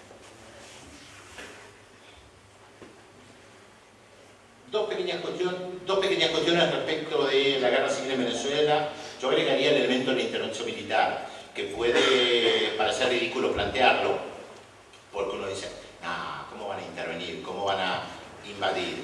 dos pequeñas cuestiones respecto de la guerra civil en Venezuela. Yo agregaría el elemento de la intervención militar, que puede parecer ridículo plantearlo, porque uno dice, nah, ¿cómo van a intervenir? ¿Cómo van a invadir?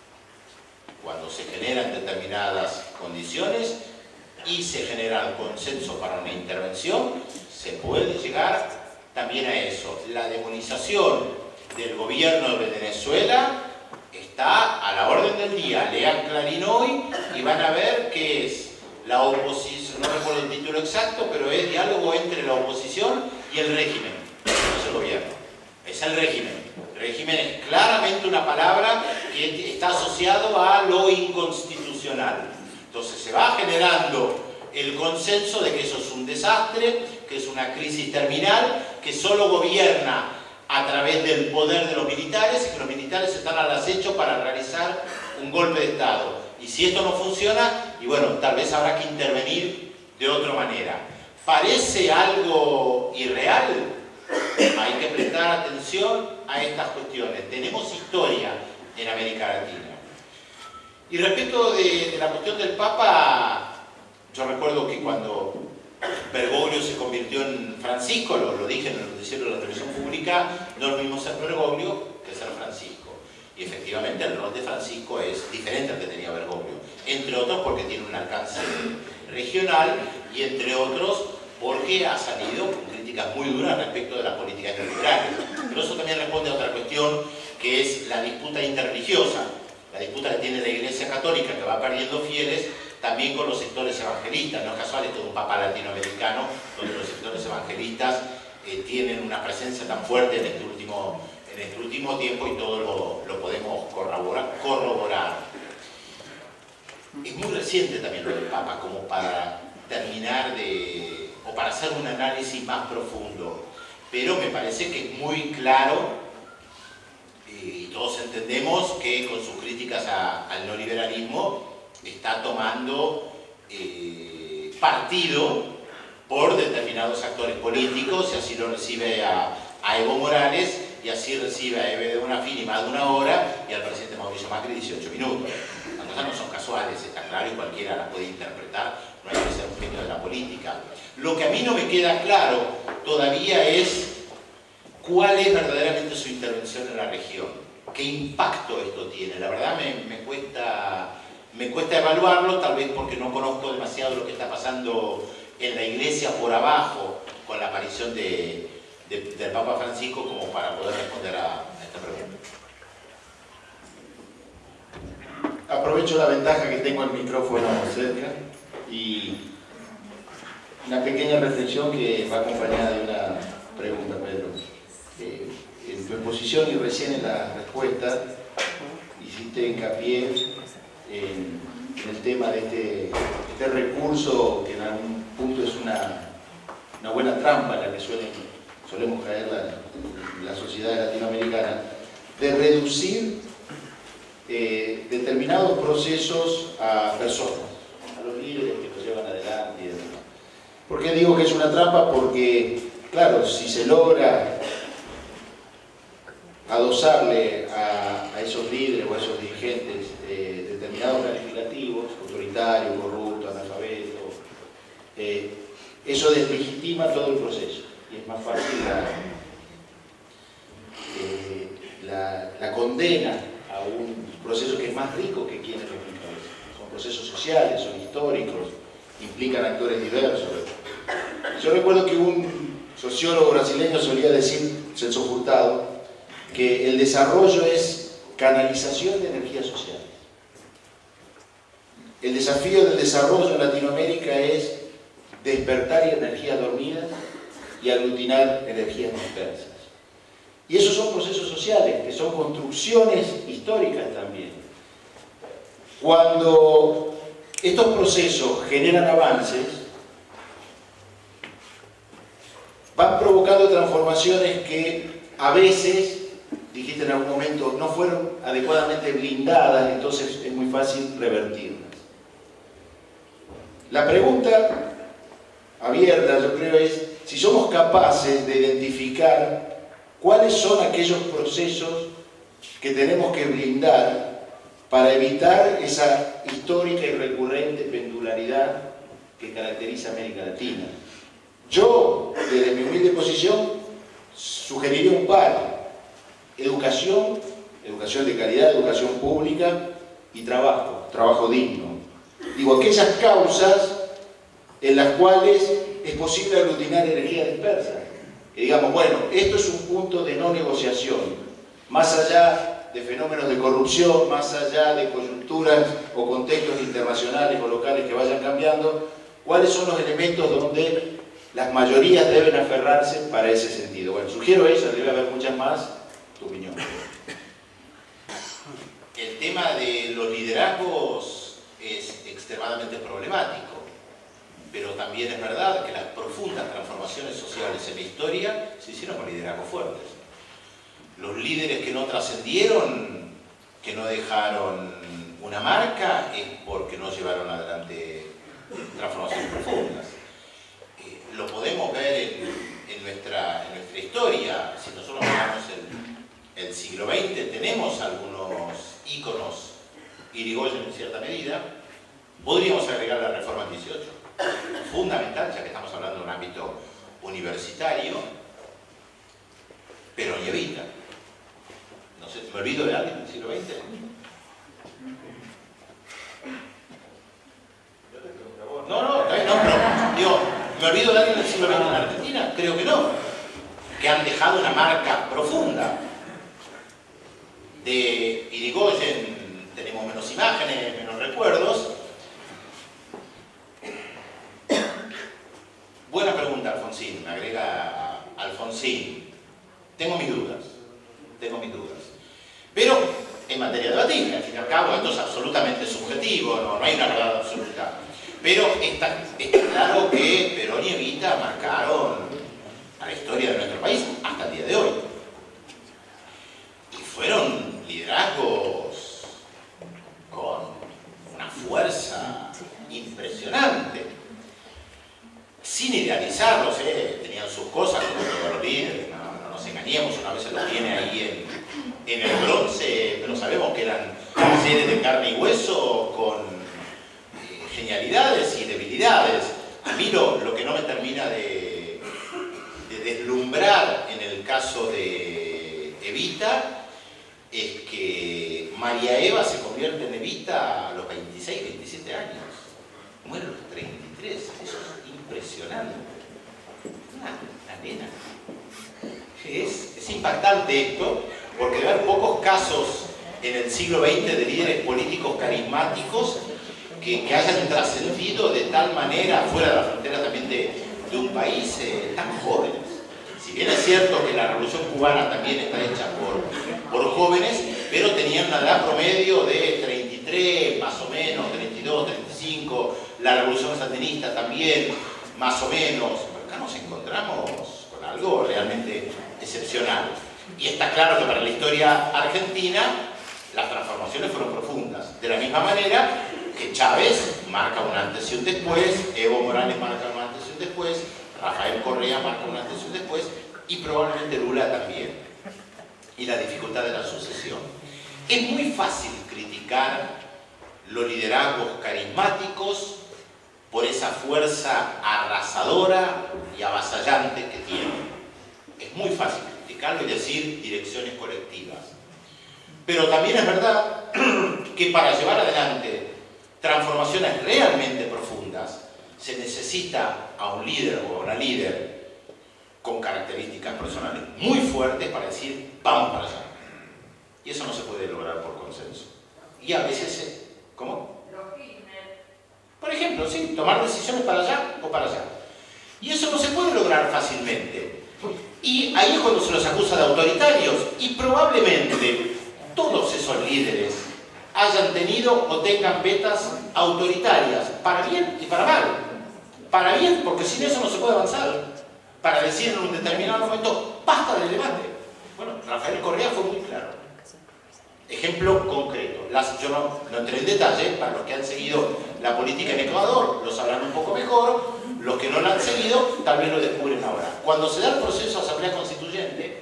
Cuando se generan determinadas condiciones y se genera el consenso para una intervención, se puede llegar también a eso. La demonización del gobierno de Venezuela está a la orden del día. Lean Clarín hoy y van a ver que es la oposición, no recuerdo el título exacto, pero es diálogo entre la oposición y el régimen. No es el gobierno, es el régimen. El régimen es claramente una palabra que está asociado a lo inconstitucional. Entonces se va generando el consenso de que eso es un desastre, que es una crisis terminal, que solo gobierna a través del poder de los militares y que los militares están al acecho para realizar un golpe de Estado. Y si esto no funciona, y bueno, tal vez habrá que intervenir de otra manera. ¿Parece algo irreal? Hay que prestar atención a estas cuestiones. Tenemos historia en América Latina. Y respecto de la cuestión del Papa, yo recuerdo que cuando Bergoglio se convirtió en Francisco, lo dije en el noticiero de la televisión pública, no es lo mismo ser Bergoglio que ser Francisco. Y efectivamente el rol de Francisco es diferente al que tenía Bergoglio, entre otros porque tiene un alcance regional y entre otros porque ha salido con críticas muy duras respecto de las políticas neoliberales. Pero eso también responde a otra cuestión, que es la disputa interreligiosa, la disputa que tiene la Iglesia Católica, que va perdiendo fieles, también con los sectores evangelistas. No es casual esto de un papa latinoamericano, donde los sectores evangelistas tienen una presencia tan fuerte en este último tiempo y todo lo podemos corroborar. Es muy reciente también lo del Papa, como para terminar o para hacer un análisis más profundo, pero me parece que es muy claro y todos entendemos que con sus críticas al neoliberalismo está tomando partido por determinados actores políticos, y así lo recibe a Evo Morales, y así recibe a Eve de Bonafini más de una hora, y al presidente Mauricio Macri 18 minutos. Las cosas no son casuales, está claro, y cualquiera las puede interpretar, no hay que ser un genio de la política. Lo que a mí no me queda claro todavía es cuál es verdaderamente su intervención en la región, qué impacto esto tiene. La verdad me cuesta evaluarlo, tal vez porque no conozco demasiado lo que está pasando en la iglesia por abajo con la aparición del Papa Francisco como para poder responder a esta pregunta. Aprovecho la ventaja que tengo el micrófono cerca y una pequeña reflexión que va acompañada de una pregunta, Pedro. En tu exposición y recién en la respuesta hiciste hincapié en el tema de este recurso que en algún punto es una buena trampa en la que solemos caer la sociedad latinoamericana, de reducir determinados procesos a personas, a los líderes que los llevan adelante y demás. ¿Por qué digo que es una trampa? Porque, claro, si se logra adosarle a esos líderes o a esos dirigentes determinados calificativos, autoritario, corrupto, analfabeto, eso deslegitima todo el proceso y es más fácil la condena a un proceso que es más rico que quienes lo encabezan. Son procesos sociales, son históricos, implican actores diversos. Yo recuerdo que un sociólogo brasileño solía decir, Celso Furtado, que el desarrollo es canalización de energías sociales. El desafío del desarrollo en Latinoamérica es despertar energías dormidas y aglutinar energías dispersas. Y esos son procesos sociales, que son construcciones históricas también. Cuando estos procesos generan avances, van provocando transformaciones que a veces, dijiste en algún momento, no fueron adecuadamente blindadas, entonces es muy fácil revertirlas. La pregunta abierta, yo creo, es si somos capaces de identificar cuáles son aquellos procesos que tenemos que blindar para evitar esa histórica y recurrente pendularidad que caracteriza a América Latina. Yo, desde mi humilde posición, sugeriría un par: educación, educación de calidad, educación pública y trabajo, trabajo digno. Digo, aquellas causas en las cuales es posible aglutinar energía dispersa. Y digamos, bueno, esto es un punto de no negociación, más allá de fenómenos de corrupción, más allá de coyunturas o contextos internacionales o locales que vayan cambiando, ¿cuáles son los elementos donde las mayorías deben aferrarse para ese sentido? Bueno, sugiero eso, debe haber muchas más. Tu opinión. El tema de los liderazgos es extremadamente problemático, pero también es verdad que las profundas transformaciones sociales en la historia se hicieron con liderazgos fuertes. Los líderes que no trascendieron, que no dejaron una marca, es porque no llevaron adelante transformaciones profundas. Lo podemos ver en nuestra historia. Si nosotros miramos el siglo XX, tenemos algunos íconos, Irigoyen en cierta medida. Podríamos agregar la reforma del 18, fundamental, ya que estamos hablando de un ámbito universitario. Perón y Evita. No sé, ¿me olvido de alguien del siglo XX? No, pero digo, ¿me olvido de alguien del siglo XX en la Argentina? Creo que no. Que han dejado una marca profunda. De Irigoyen tenemos menos imágenes, menos recuerdos. Buena pregunta, Alfonsín, me agrega Alfonsín. Tengo mis dudas. Pero en materia debatida, al fin y al cabo, esto es absolutamente subjetivo, no hay una verdad absoluta. Pero está claro que Perón y Evita marcaron a la historia de nuestro país hasta el día de hoy. Y fueron liderazgos con una fuerza impresionante. Sin idealizarlos, tenían sus cosas como todos los líderes, no nos engañemos, una vez se los tiene ahí en el bronce, pero sabemos que eran seres de carne y hueso con genialidades y debilidades. A mí lo que no me termina de deslumbrar en el caso de Evita es que María Eva se convierte en Evita a los 26, 27 años. Muere a los 33, eso es impresionante. Una nena. Es impactante esto, porque debe haber pocos casos en el siglo XX de líderes políticos carismáticos que hayan trascendido de tal manera fuera de la frontera también de un país tan jóvenes. Si bien es cierto que la Revolución Cubana también está hecha por jóvenes, pero tenían una edad promedio de 33, más o menos, 32, 35, la Revolución Sandinista también, más o menos. Pero acá nos encontramos con algo realmente excepcional. Y está claro que para la historia argentina las transformaciones fueron profundas. De la misma manera que Chávez marca un antes y un después, Evo Morales marca un antes y un después, Rafael Correa marca un antes y un después, y probablemente Lula también. Y la dificultad de la sucesión. Es muy fácil criticar los liderazgos carismáticos por esa fuerza arrasadora y avasallante que tienen. Es muy fácil criticarlo y decir direcciones colectivas. Pero también es verdad que para llevar adelante transformaciones realmente profundas se necesita a un líder o a una líder con características personales muy fuertes para decir vamos para allá. Y eso no se puede lograr por consenso. Y a veces, ¿cómo? Por ejemplo, sí, tomar decisiones para allá o para allá. Y eso no se puede lograr fácilmente. Y ahí es cuando se los acusa de autoritarios. Y probablemente todos esos líderes hayan tenido o tengan vetas autoritarias, para bien y para mal. Para bien, porque sin eso no se puede avanzar. para decir en un determinado momento, basta del debate. Bueno, Rafael Correa fue muy claro. Ejemplo concreto. Yo no entré en detalle, para los que han seguido la política en Ecuador lo sabrán un poco mejor, los que no la han seguido tal vez lo descubren ahora. Cuando se da el proceso de Asamblea Constituyente,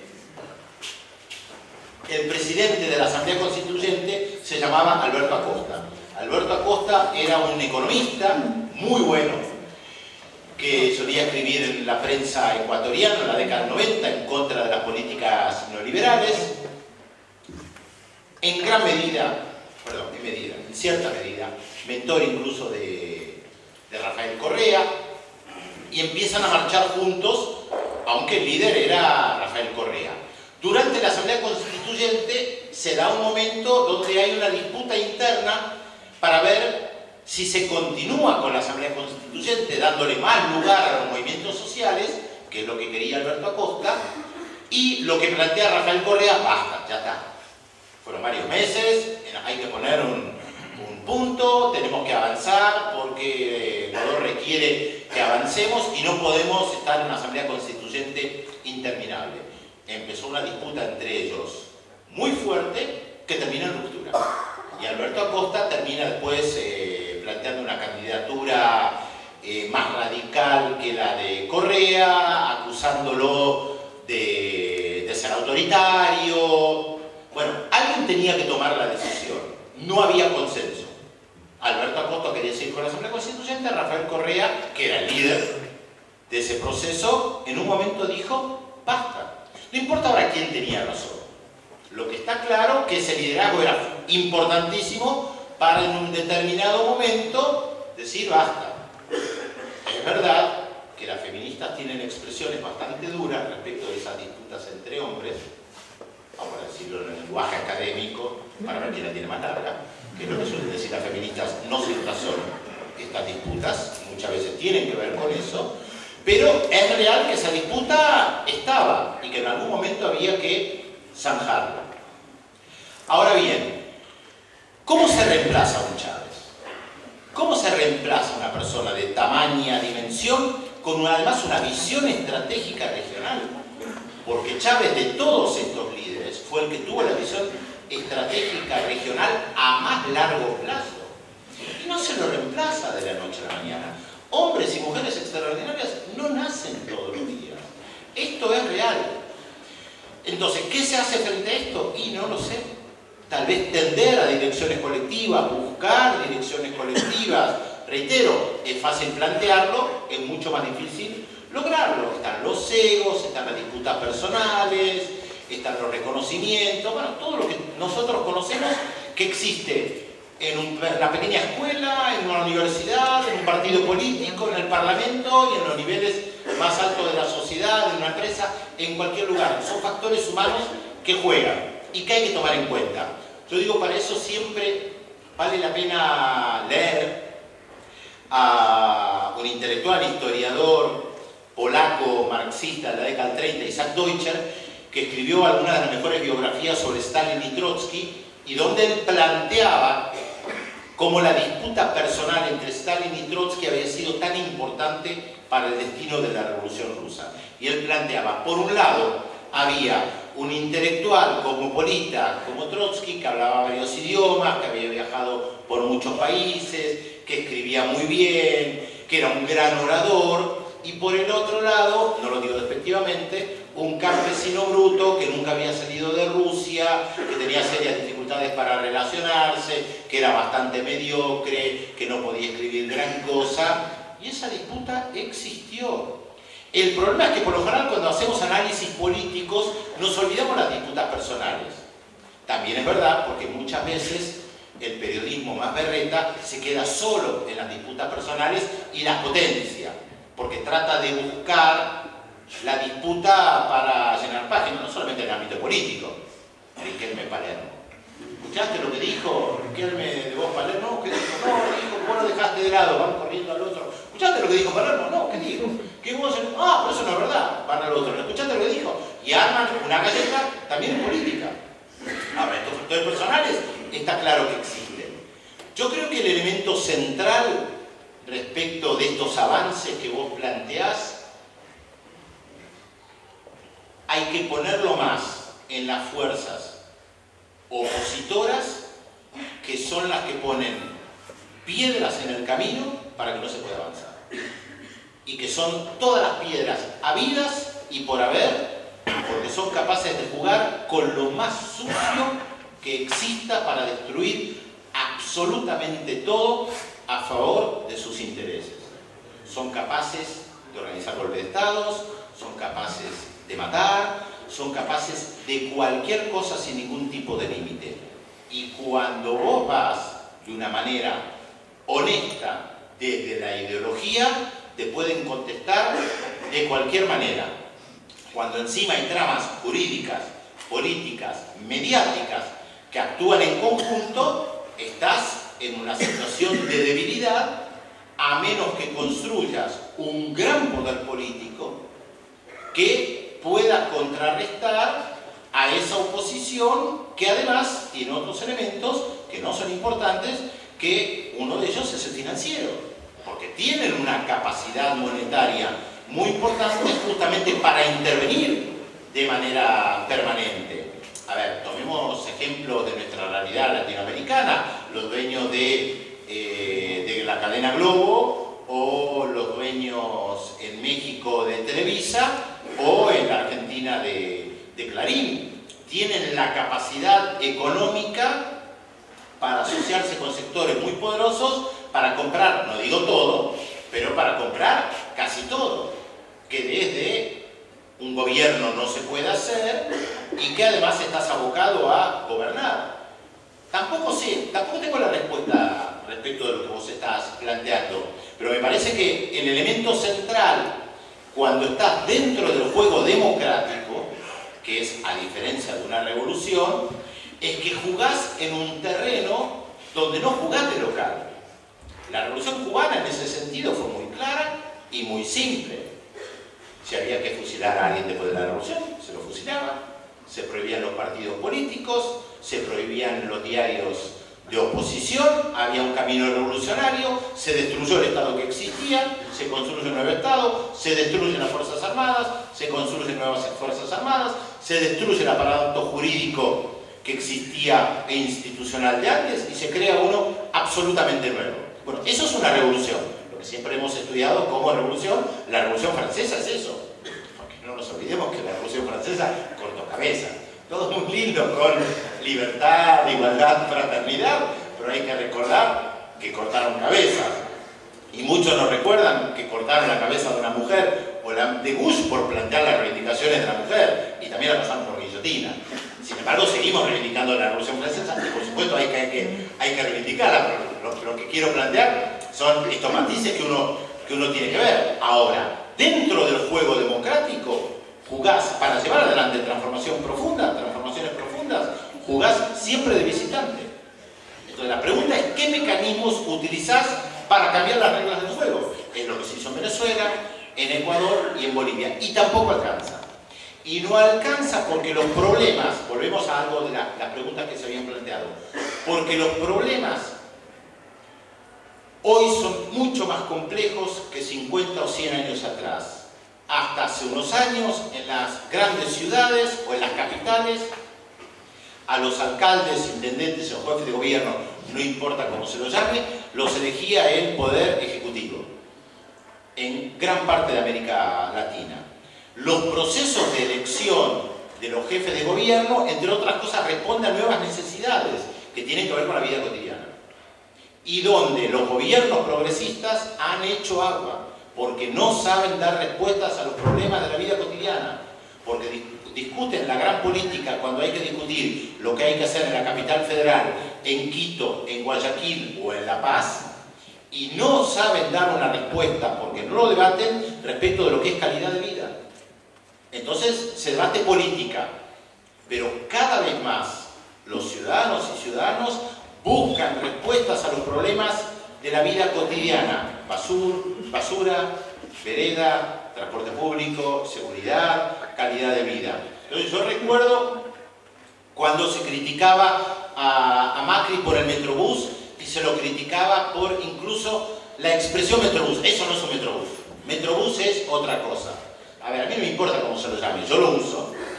el presidente de la Asamblea Constituyente se llamaba Alberto Acosta. Alberto Acosta era un economista muy bueno, que solía escribir en la prensa ecuatoriana en la década del 90 en contra de las políticas neoliberales. En cierta medida, mentor incluso de Rafael Correa, y empiezan a marchar juntos, aunque el líder era Rafael Correa. Durante la Asamblea Constituyente se da un momento donde hay una disputa interna para ver si se continúa con la Asamblea Constituyente dándole más lugar a los movimientos sociales, que es lo que quería Alberto Acosta, y lo que plantea Rafael Correa, basta, ya está. Fueron varios meses, hay que poner un punto, tenemos que avanzar porque Ecuador requiere que avancemos y no podemos estar en una Asamblea Constituyente interminable. Empezó una disputa entre ellos muy fuerte que terminó en ruptura. Y Alberto Acosta termina después planteando una candidatura más radical que la de Correa, acusándolo de ser autoritario. Bueno, alguien tenía que tomar la decisión. No había consenso. Alberto Acosta quería seguir con la Asamblea Constituyente. Rafael Correa, que era el líder de ese proceso, en un momento dijo, basta. No importa ahora quién tenía razón. Lo que está claro es que ese liderazgo era importantísimo para en un determinado momento decir basta. Es verdad que las feministas tienen expresiones bastante duras respecto de esas disputas entre hombres, vamos a decirlo en el lenguaje académico, para ver quién la tiene más larga, que es lo que suelen decir las feministas, no sin razón. Estas disputas muchas veces tienen que ver con eso, pero es real que esa disputa estaba y que en algún momento había que zanjarla. Ahora bien, ¿cómo se reemplaza a un Chávez? ¿Cómo se reemplaza a una persona de tamaña dimensión con además una visión estratégica regional? Porque Chávez, de todos estos líderes, fue el que tuvo la visión estratégica regional a más largo plazo. Y no se lo reemplaza de la noche a la mañana. Hombres y mujeres extraordinarias no nacen todos los días. Esto es real. Entonces, ¿qué se hace frente a esto? Y no lo sé. Tal vez tender a direcciones colectivas, buscar direcciones colectivas. Reitero, es fácil plantearlo, es mucho más difícil lograrlo. Están los egos, están las disputas personales, están los reconocimientos, bueno, todo lo que nosotros conocemos que existe en una pequeña escuela, en una universidad, en un partido político, en el parlamento y en los niveles más altos de la sociedad, en una empresa, en cualquier lugar. Son factores humanos que juegan y que hay que tomar en cuenta. Yo digo, para eso siempre vale la pena leer a un intelectual, historiador polaco, marxista de la década del 30, Isaac Deutscher, que escribió algunas de las mejores biografías sobre Stalin y Trotsky, y donde él planteaba cómo la disputa personal entre Stalin y Trotsky había sido tan importante para el destino de la Revolución Rusa. Y él planteaba, por un lado, había un intelectual cosmopolita como Trotsky, que hablaba varios idiomas, que había viajado por muchos países, que escribía muy bien, que era un gran orador, y por el otro lado, no lo digo despectivamente, un campesino bruto que nunca había salido de Rusia, que tenía serias dificultades para relacionarse, que era bastante mediocre, que no podía escribir gran cosa, y esa disputa existió. El problema es que por lo general cuando hacemos análisis políticos nos olvidamos las disputas personales. También es verdad, porque muchas veces el periodismo más berreta se queda solo en las disputas personales y las potencia, porque trata de buscar la disputa para llenar páginas, no solamente en el ámbito político. Riquelme Palermo. ¿Escuchaste lo que dijo Riquelme de vos, Palermo? ¿Qué dijo? No, dijo, vos lo dejaste de lado, van corriendo al otro. ¿Escuchaste lo que dijo Palermo? No, ¿qué dijo? ¿Qué vos? Ah, pero eso no es verdad, van al otro. ¿Escuchaste lo que dijo? Y arman una galleta también en política. Ahora, estos factores personales está claro que existen. Yo creo que el elemento central respecto de estos avances que vos planteás hay que ponerlo más en las fuerzas opositoras, que son las que ponen piedras en el camino para que no se pueda avanzar. Y que son todas las piedras habidas y por haber, porque son capaces de jugar con lo más sucio que exista para destruir absolutamente todo a favor de sus intereses. Son capaces de organizar golpes de estados, son capaces de matar, son capaces de cualquier cosa sin ningún tipo de límite. Y cuando vos vas de una manera honesta desde la ideología, te pueden contestar de cualquier manera. Cuando encima hay tramas jurídicas, políticas, mediáticas que actúan en conjunto, estás en una situación de debilidad, a menos que construyas un gran poder político que pueda contrarrestar a esa oposición, que además tiene otros elementos que no son importantes, que uno de ellos es el financiero, porque tienen una capacidad monetaria muy importante justamente para intervenir de manera permanente. A ver, tomemos ejemplos de nuestra realidad latinoamericana, los dueños de la cadena Globo, o los dueños en México de Televisa, o en la Argentina de Clarín. Tienen la capacidad económica para asociarse con sectores muy poderosos para comprar, no digo todo, pero para comprar casi todo, que desde un gobierno no se puede hacer y que además estás abocado a gobernar. Tampoco tengo la respuesta respecto de lo que vos estás planteando, pero me parece que el elemento central, cuando estás dentro del juego democrático, que es a diferencia de una revolución, es que jugás en un terreno donde no jugás de local. La revolución cubana en ese sentido fue muy clara y muy simple. Si había que fusilar a alguien después de la revolución, se lo fusilaba. Se prohibían los partidos políticos, se prohibían los diarios de oposición, había un camino revolucionario, se destruyó el Estado que existía, se construye un nuevo Estado, se destruyen las Fuerzas Armadas, se construyen nuevas Fuerzas Armadas, se destruye el aparato jurídico que existía e institucional de antes y se crea uno absolutamente nuevo. Bueno, eso es una revolución, lo que siempre hemos estudiado como revolución. La Revolución Francesa es eso, porque no nos olvidemos que la Revolución Francesa cortó cabeza. Todo muy lindo con libertad, igualdad, fraternidad, pero hay que recordar que cortaron cabezas. Y muchos nos recuerdan que cortaron la cabeza de una mujer, o la de Bush por plantear las reivindicaciones de la mujer, y también la pasaron por guillotina. Sin embargo, seguimos reivindicando la Revolución Francesa, y por supuesto hay que reivindicarla, pero lo que quiero plantear son estos matices que uno tiene que ver. Ahora, dentro del juego democrático, jugás para llevar adelante transformaciones profundas, jugás siempre de visitante. Entonces la pregunta es, ¿qué mecanismos utilizás para cambiar las reglas del juego? Es lo que se hizo en Venezuela, en Ecuador y en Bolivia. Y tampoco alcanza. Y no alcanza porque los problemas, volvemos a algo de las preguntas que se habían planteado, porque los problemas hoy son mucho más complejos que 50 o 100 años atrás. Hasta hace unos años, en las grandes ciudades o en las capitales, a los alcaldes, intendentes o jefes de gobierno, no importa cómo se los llame, los elegía el poder ejecutivo. En gran parte de América Latina. Los procesos de elección de los jefes de gobierno, entre otras cosas, responden a nuevas necesidades que tienen que ver con la vida cotidiana. Y donde los gobiernos progresistas han hecho agua, porque no saben dar respuestas a los problemas de la vida cotidiana, porque discuten la gran política cuando hay que discutir lo que hay que hacer en la capital federal, en Quito, en Guayaquil o en La Paz, y no saben dar una respuesta, porque no lo debaten respecto de lo que es calidad de vida. Entonces se debate política, pero cada vez más los ciudadanos y ciudadanas buscan respuestas a los problemas de la vida cotidiana: basura, vereda, transporte público, seguridad, calidad de vida. Entonces yo recuerdo cuando se criticaba a Macri por el Metrobús y se lo criticaba por incluso la expresión Metrobús. Eso no es un Metrobús. Metrobús es otra cosa. A ver, a mí no me importa cómo se lo llame, yo lo uso.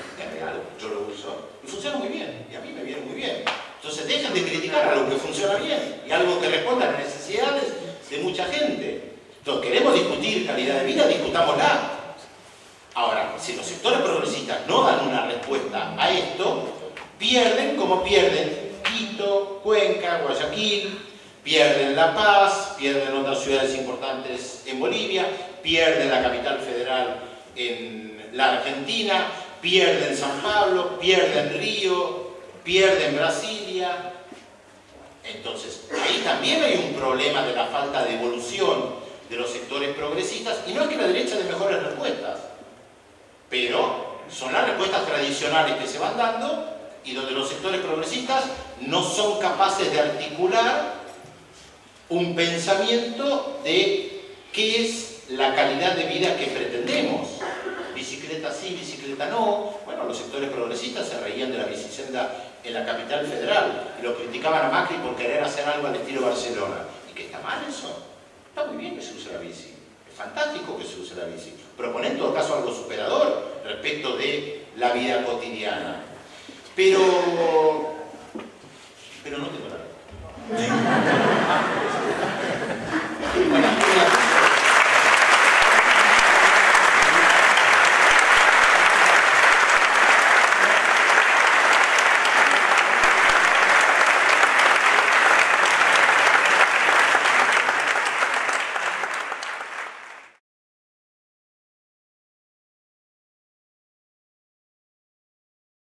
eso y funciona muy bien, y a mí me viene muy bien. Entonces dejen de criticar algo que funciona bien y algo que responda a las necesidades de mucha gente. Entonces, queremos discutir calidad de vida, discutámosla. Ahora, si los sectores progresistas no dan una respuesta a esto, pierden como pierden Quito, Cuenca, Guayaquil, pierden La Paz, pierden otras ciudades importantes en Bolivia, pierden la capital federal en la Argentina, pierden San Pablo, pierden Río, pierden Brasilia. Entonces, ahí también hay un problema de la falta de evolución de los sectores progresistas, y no es que la derecha dé mejores respuestas, pero son las respuestas tradicionales que se van dando y donde los sectores progresistas no son capaces de articular un pensamiento de qué es la calidad de vida que pretendemos. Bicicleta sí, bicicleta no. Bueno, los sectores progresistas se reían de la bicicenda en la capital federal y lo criticaban a Macri por querer hacer algo al estilo Barcelona. ¿Y qué está mal eso? Está muy bien que se use la bici. Es fantástico que se use la bici. Proponer en todo caso algo superador respecto de la vida cotidiana. Pero no tengo nada.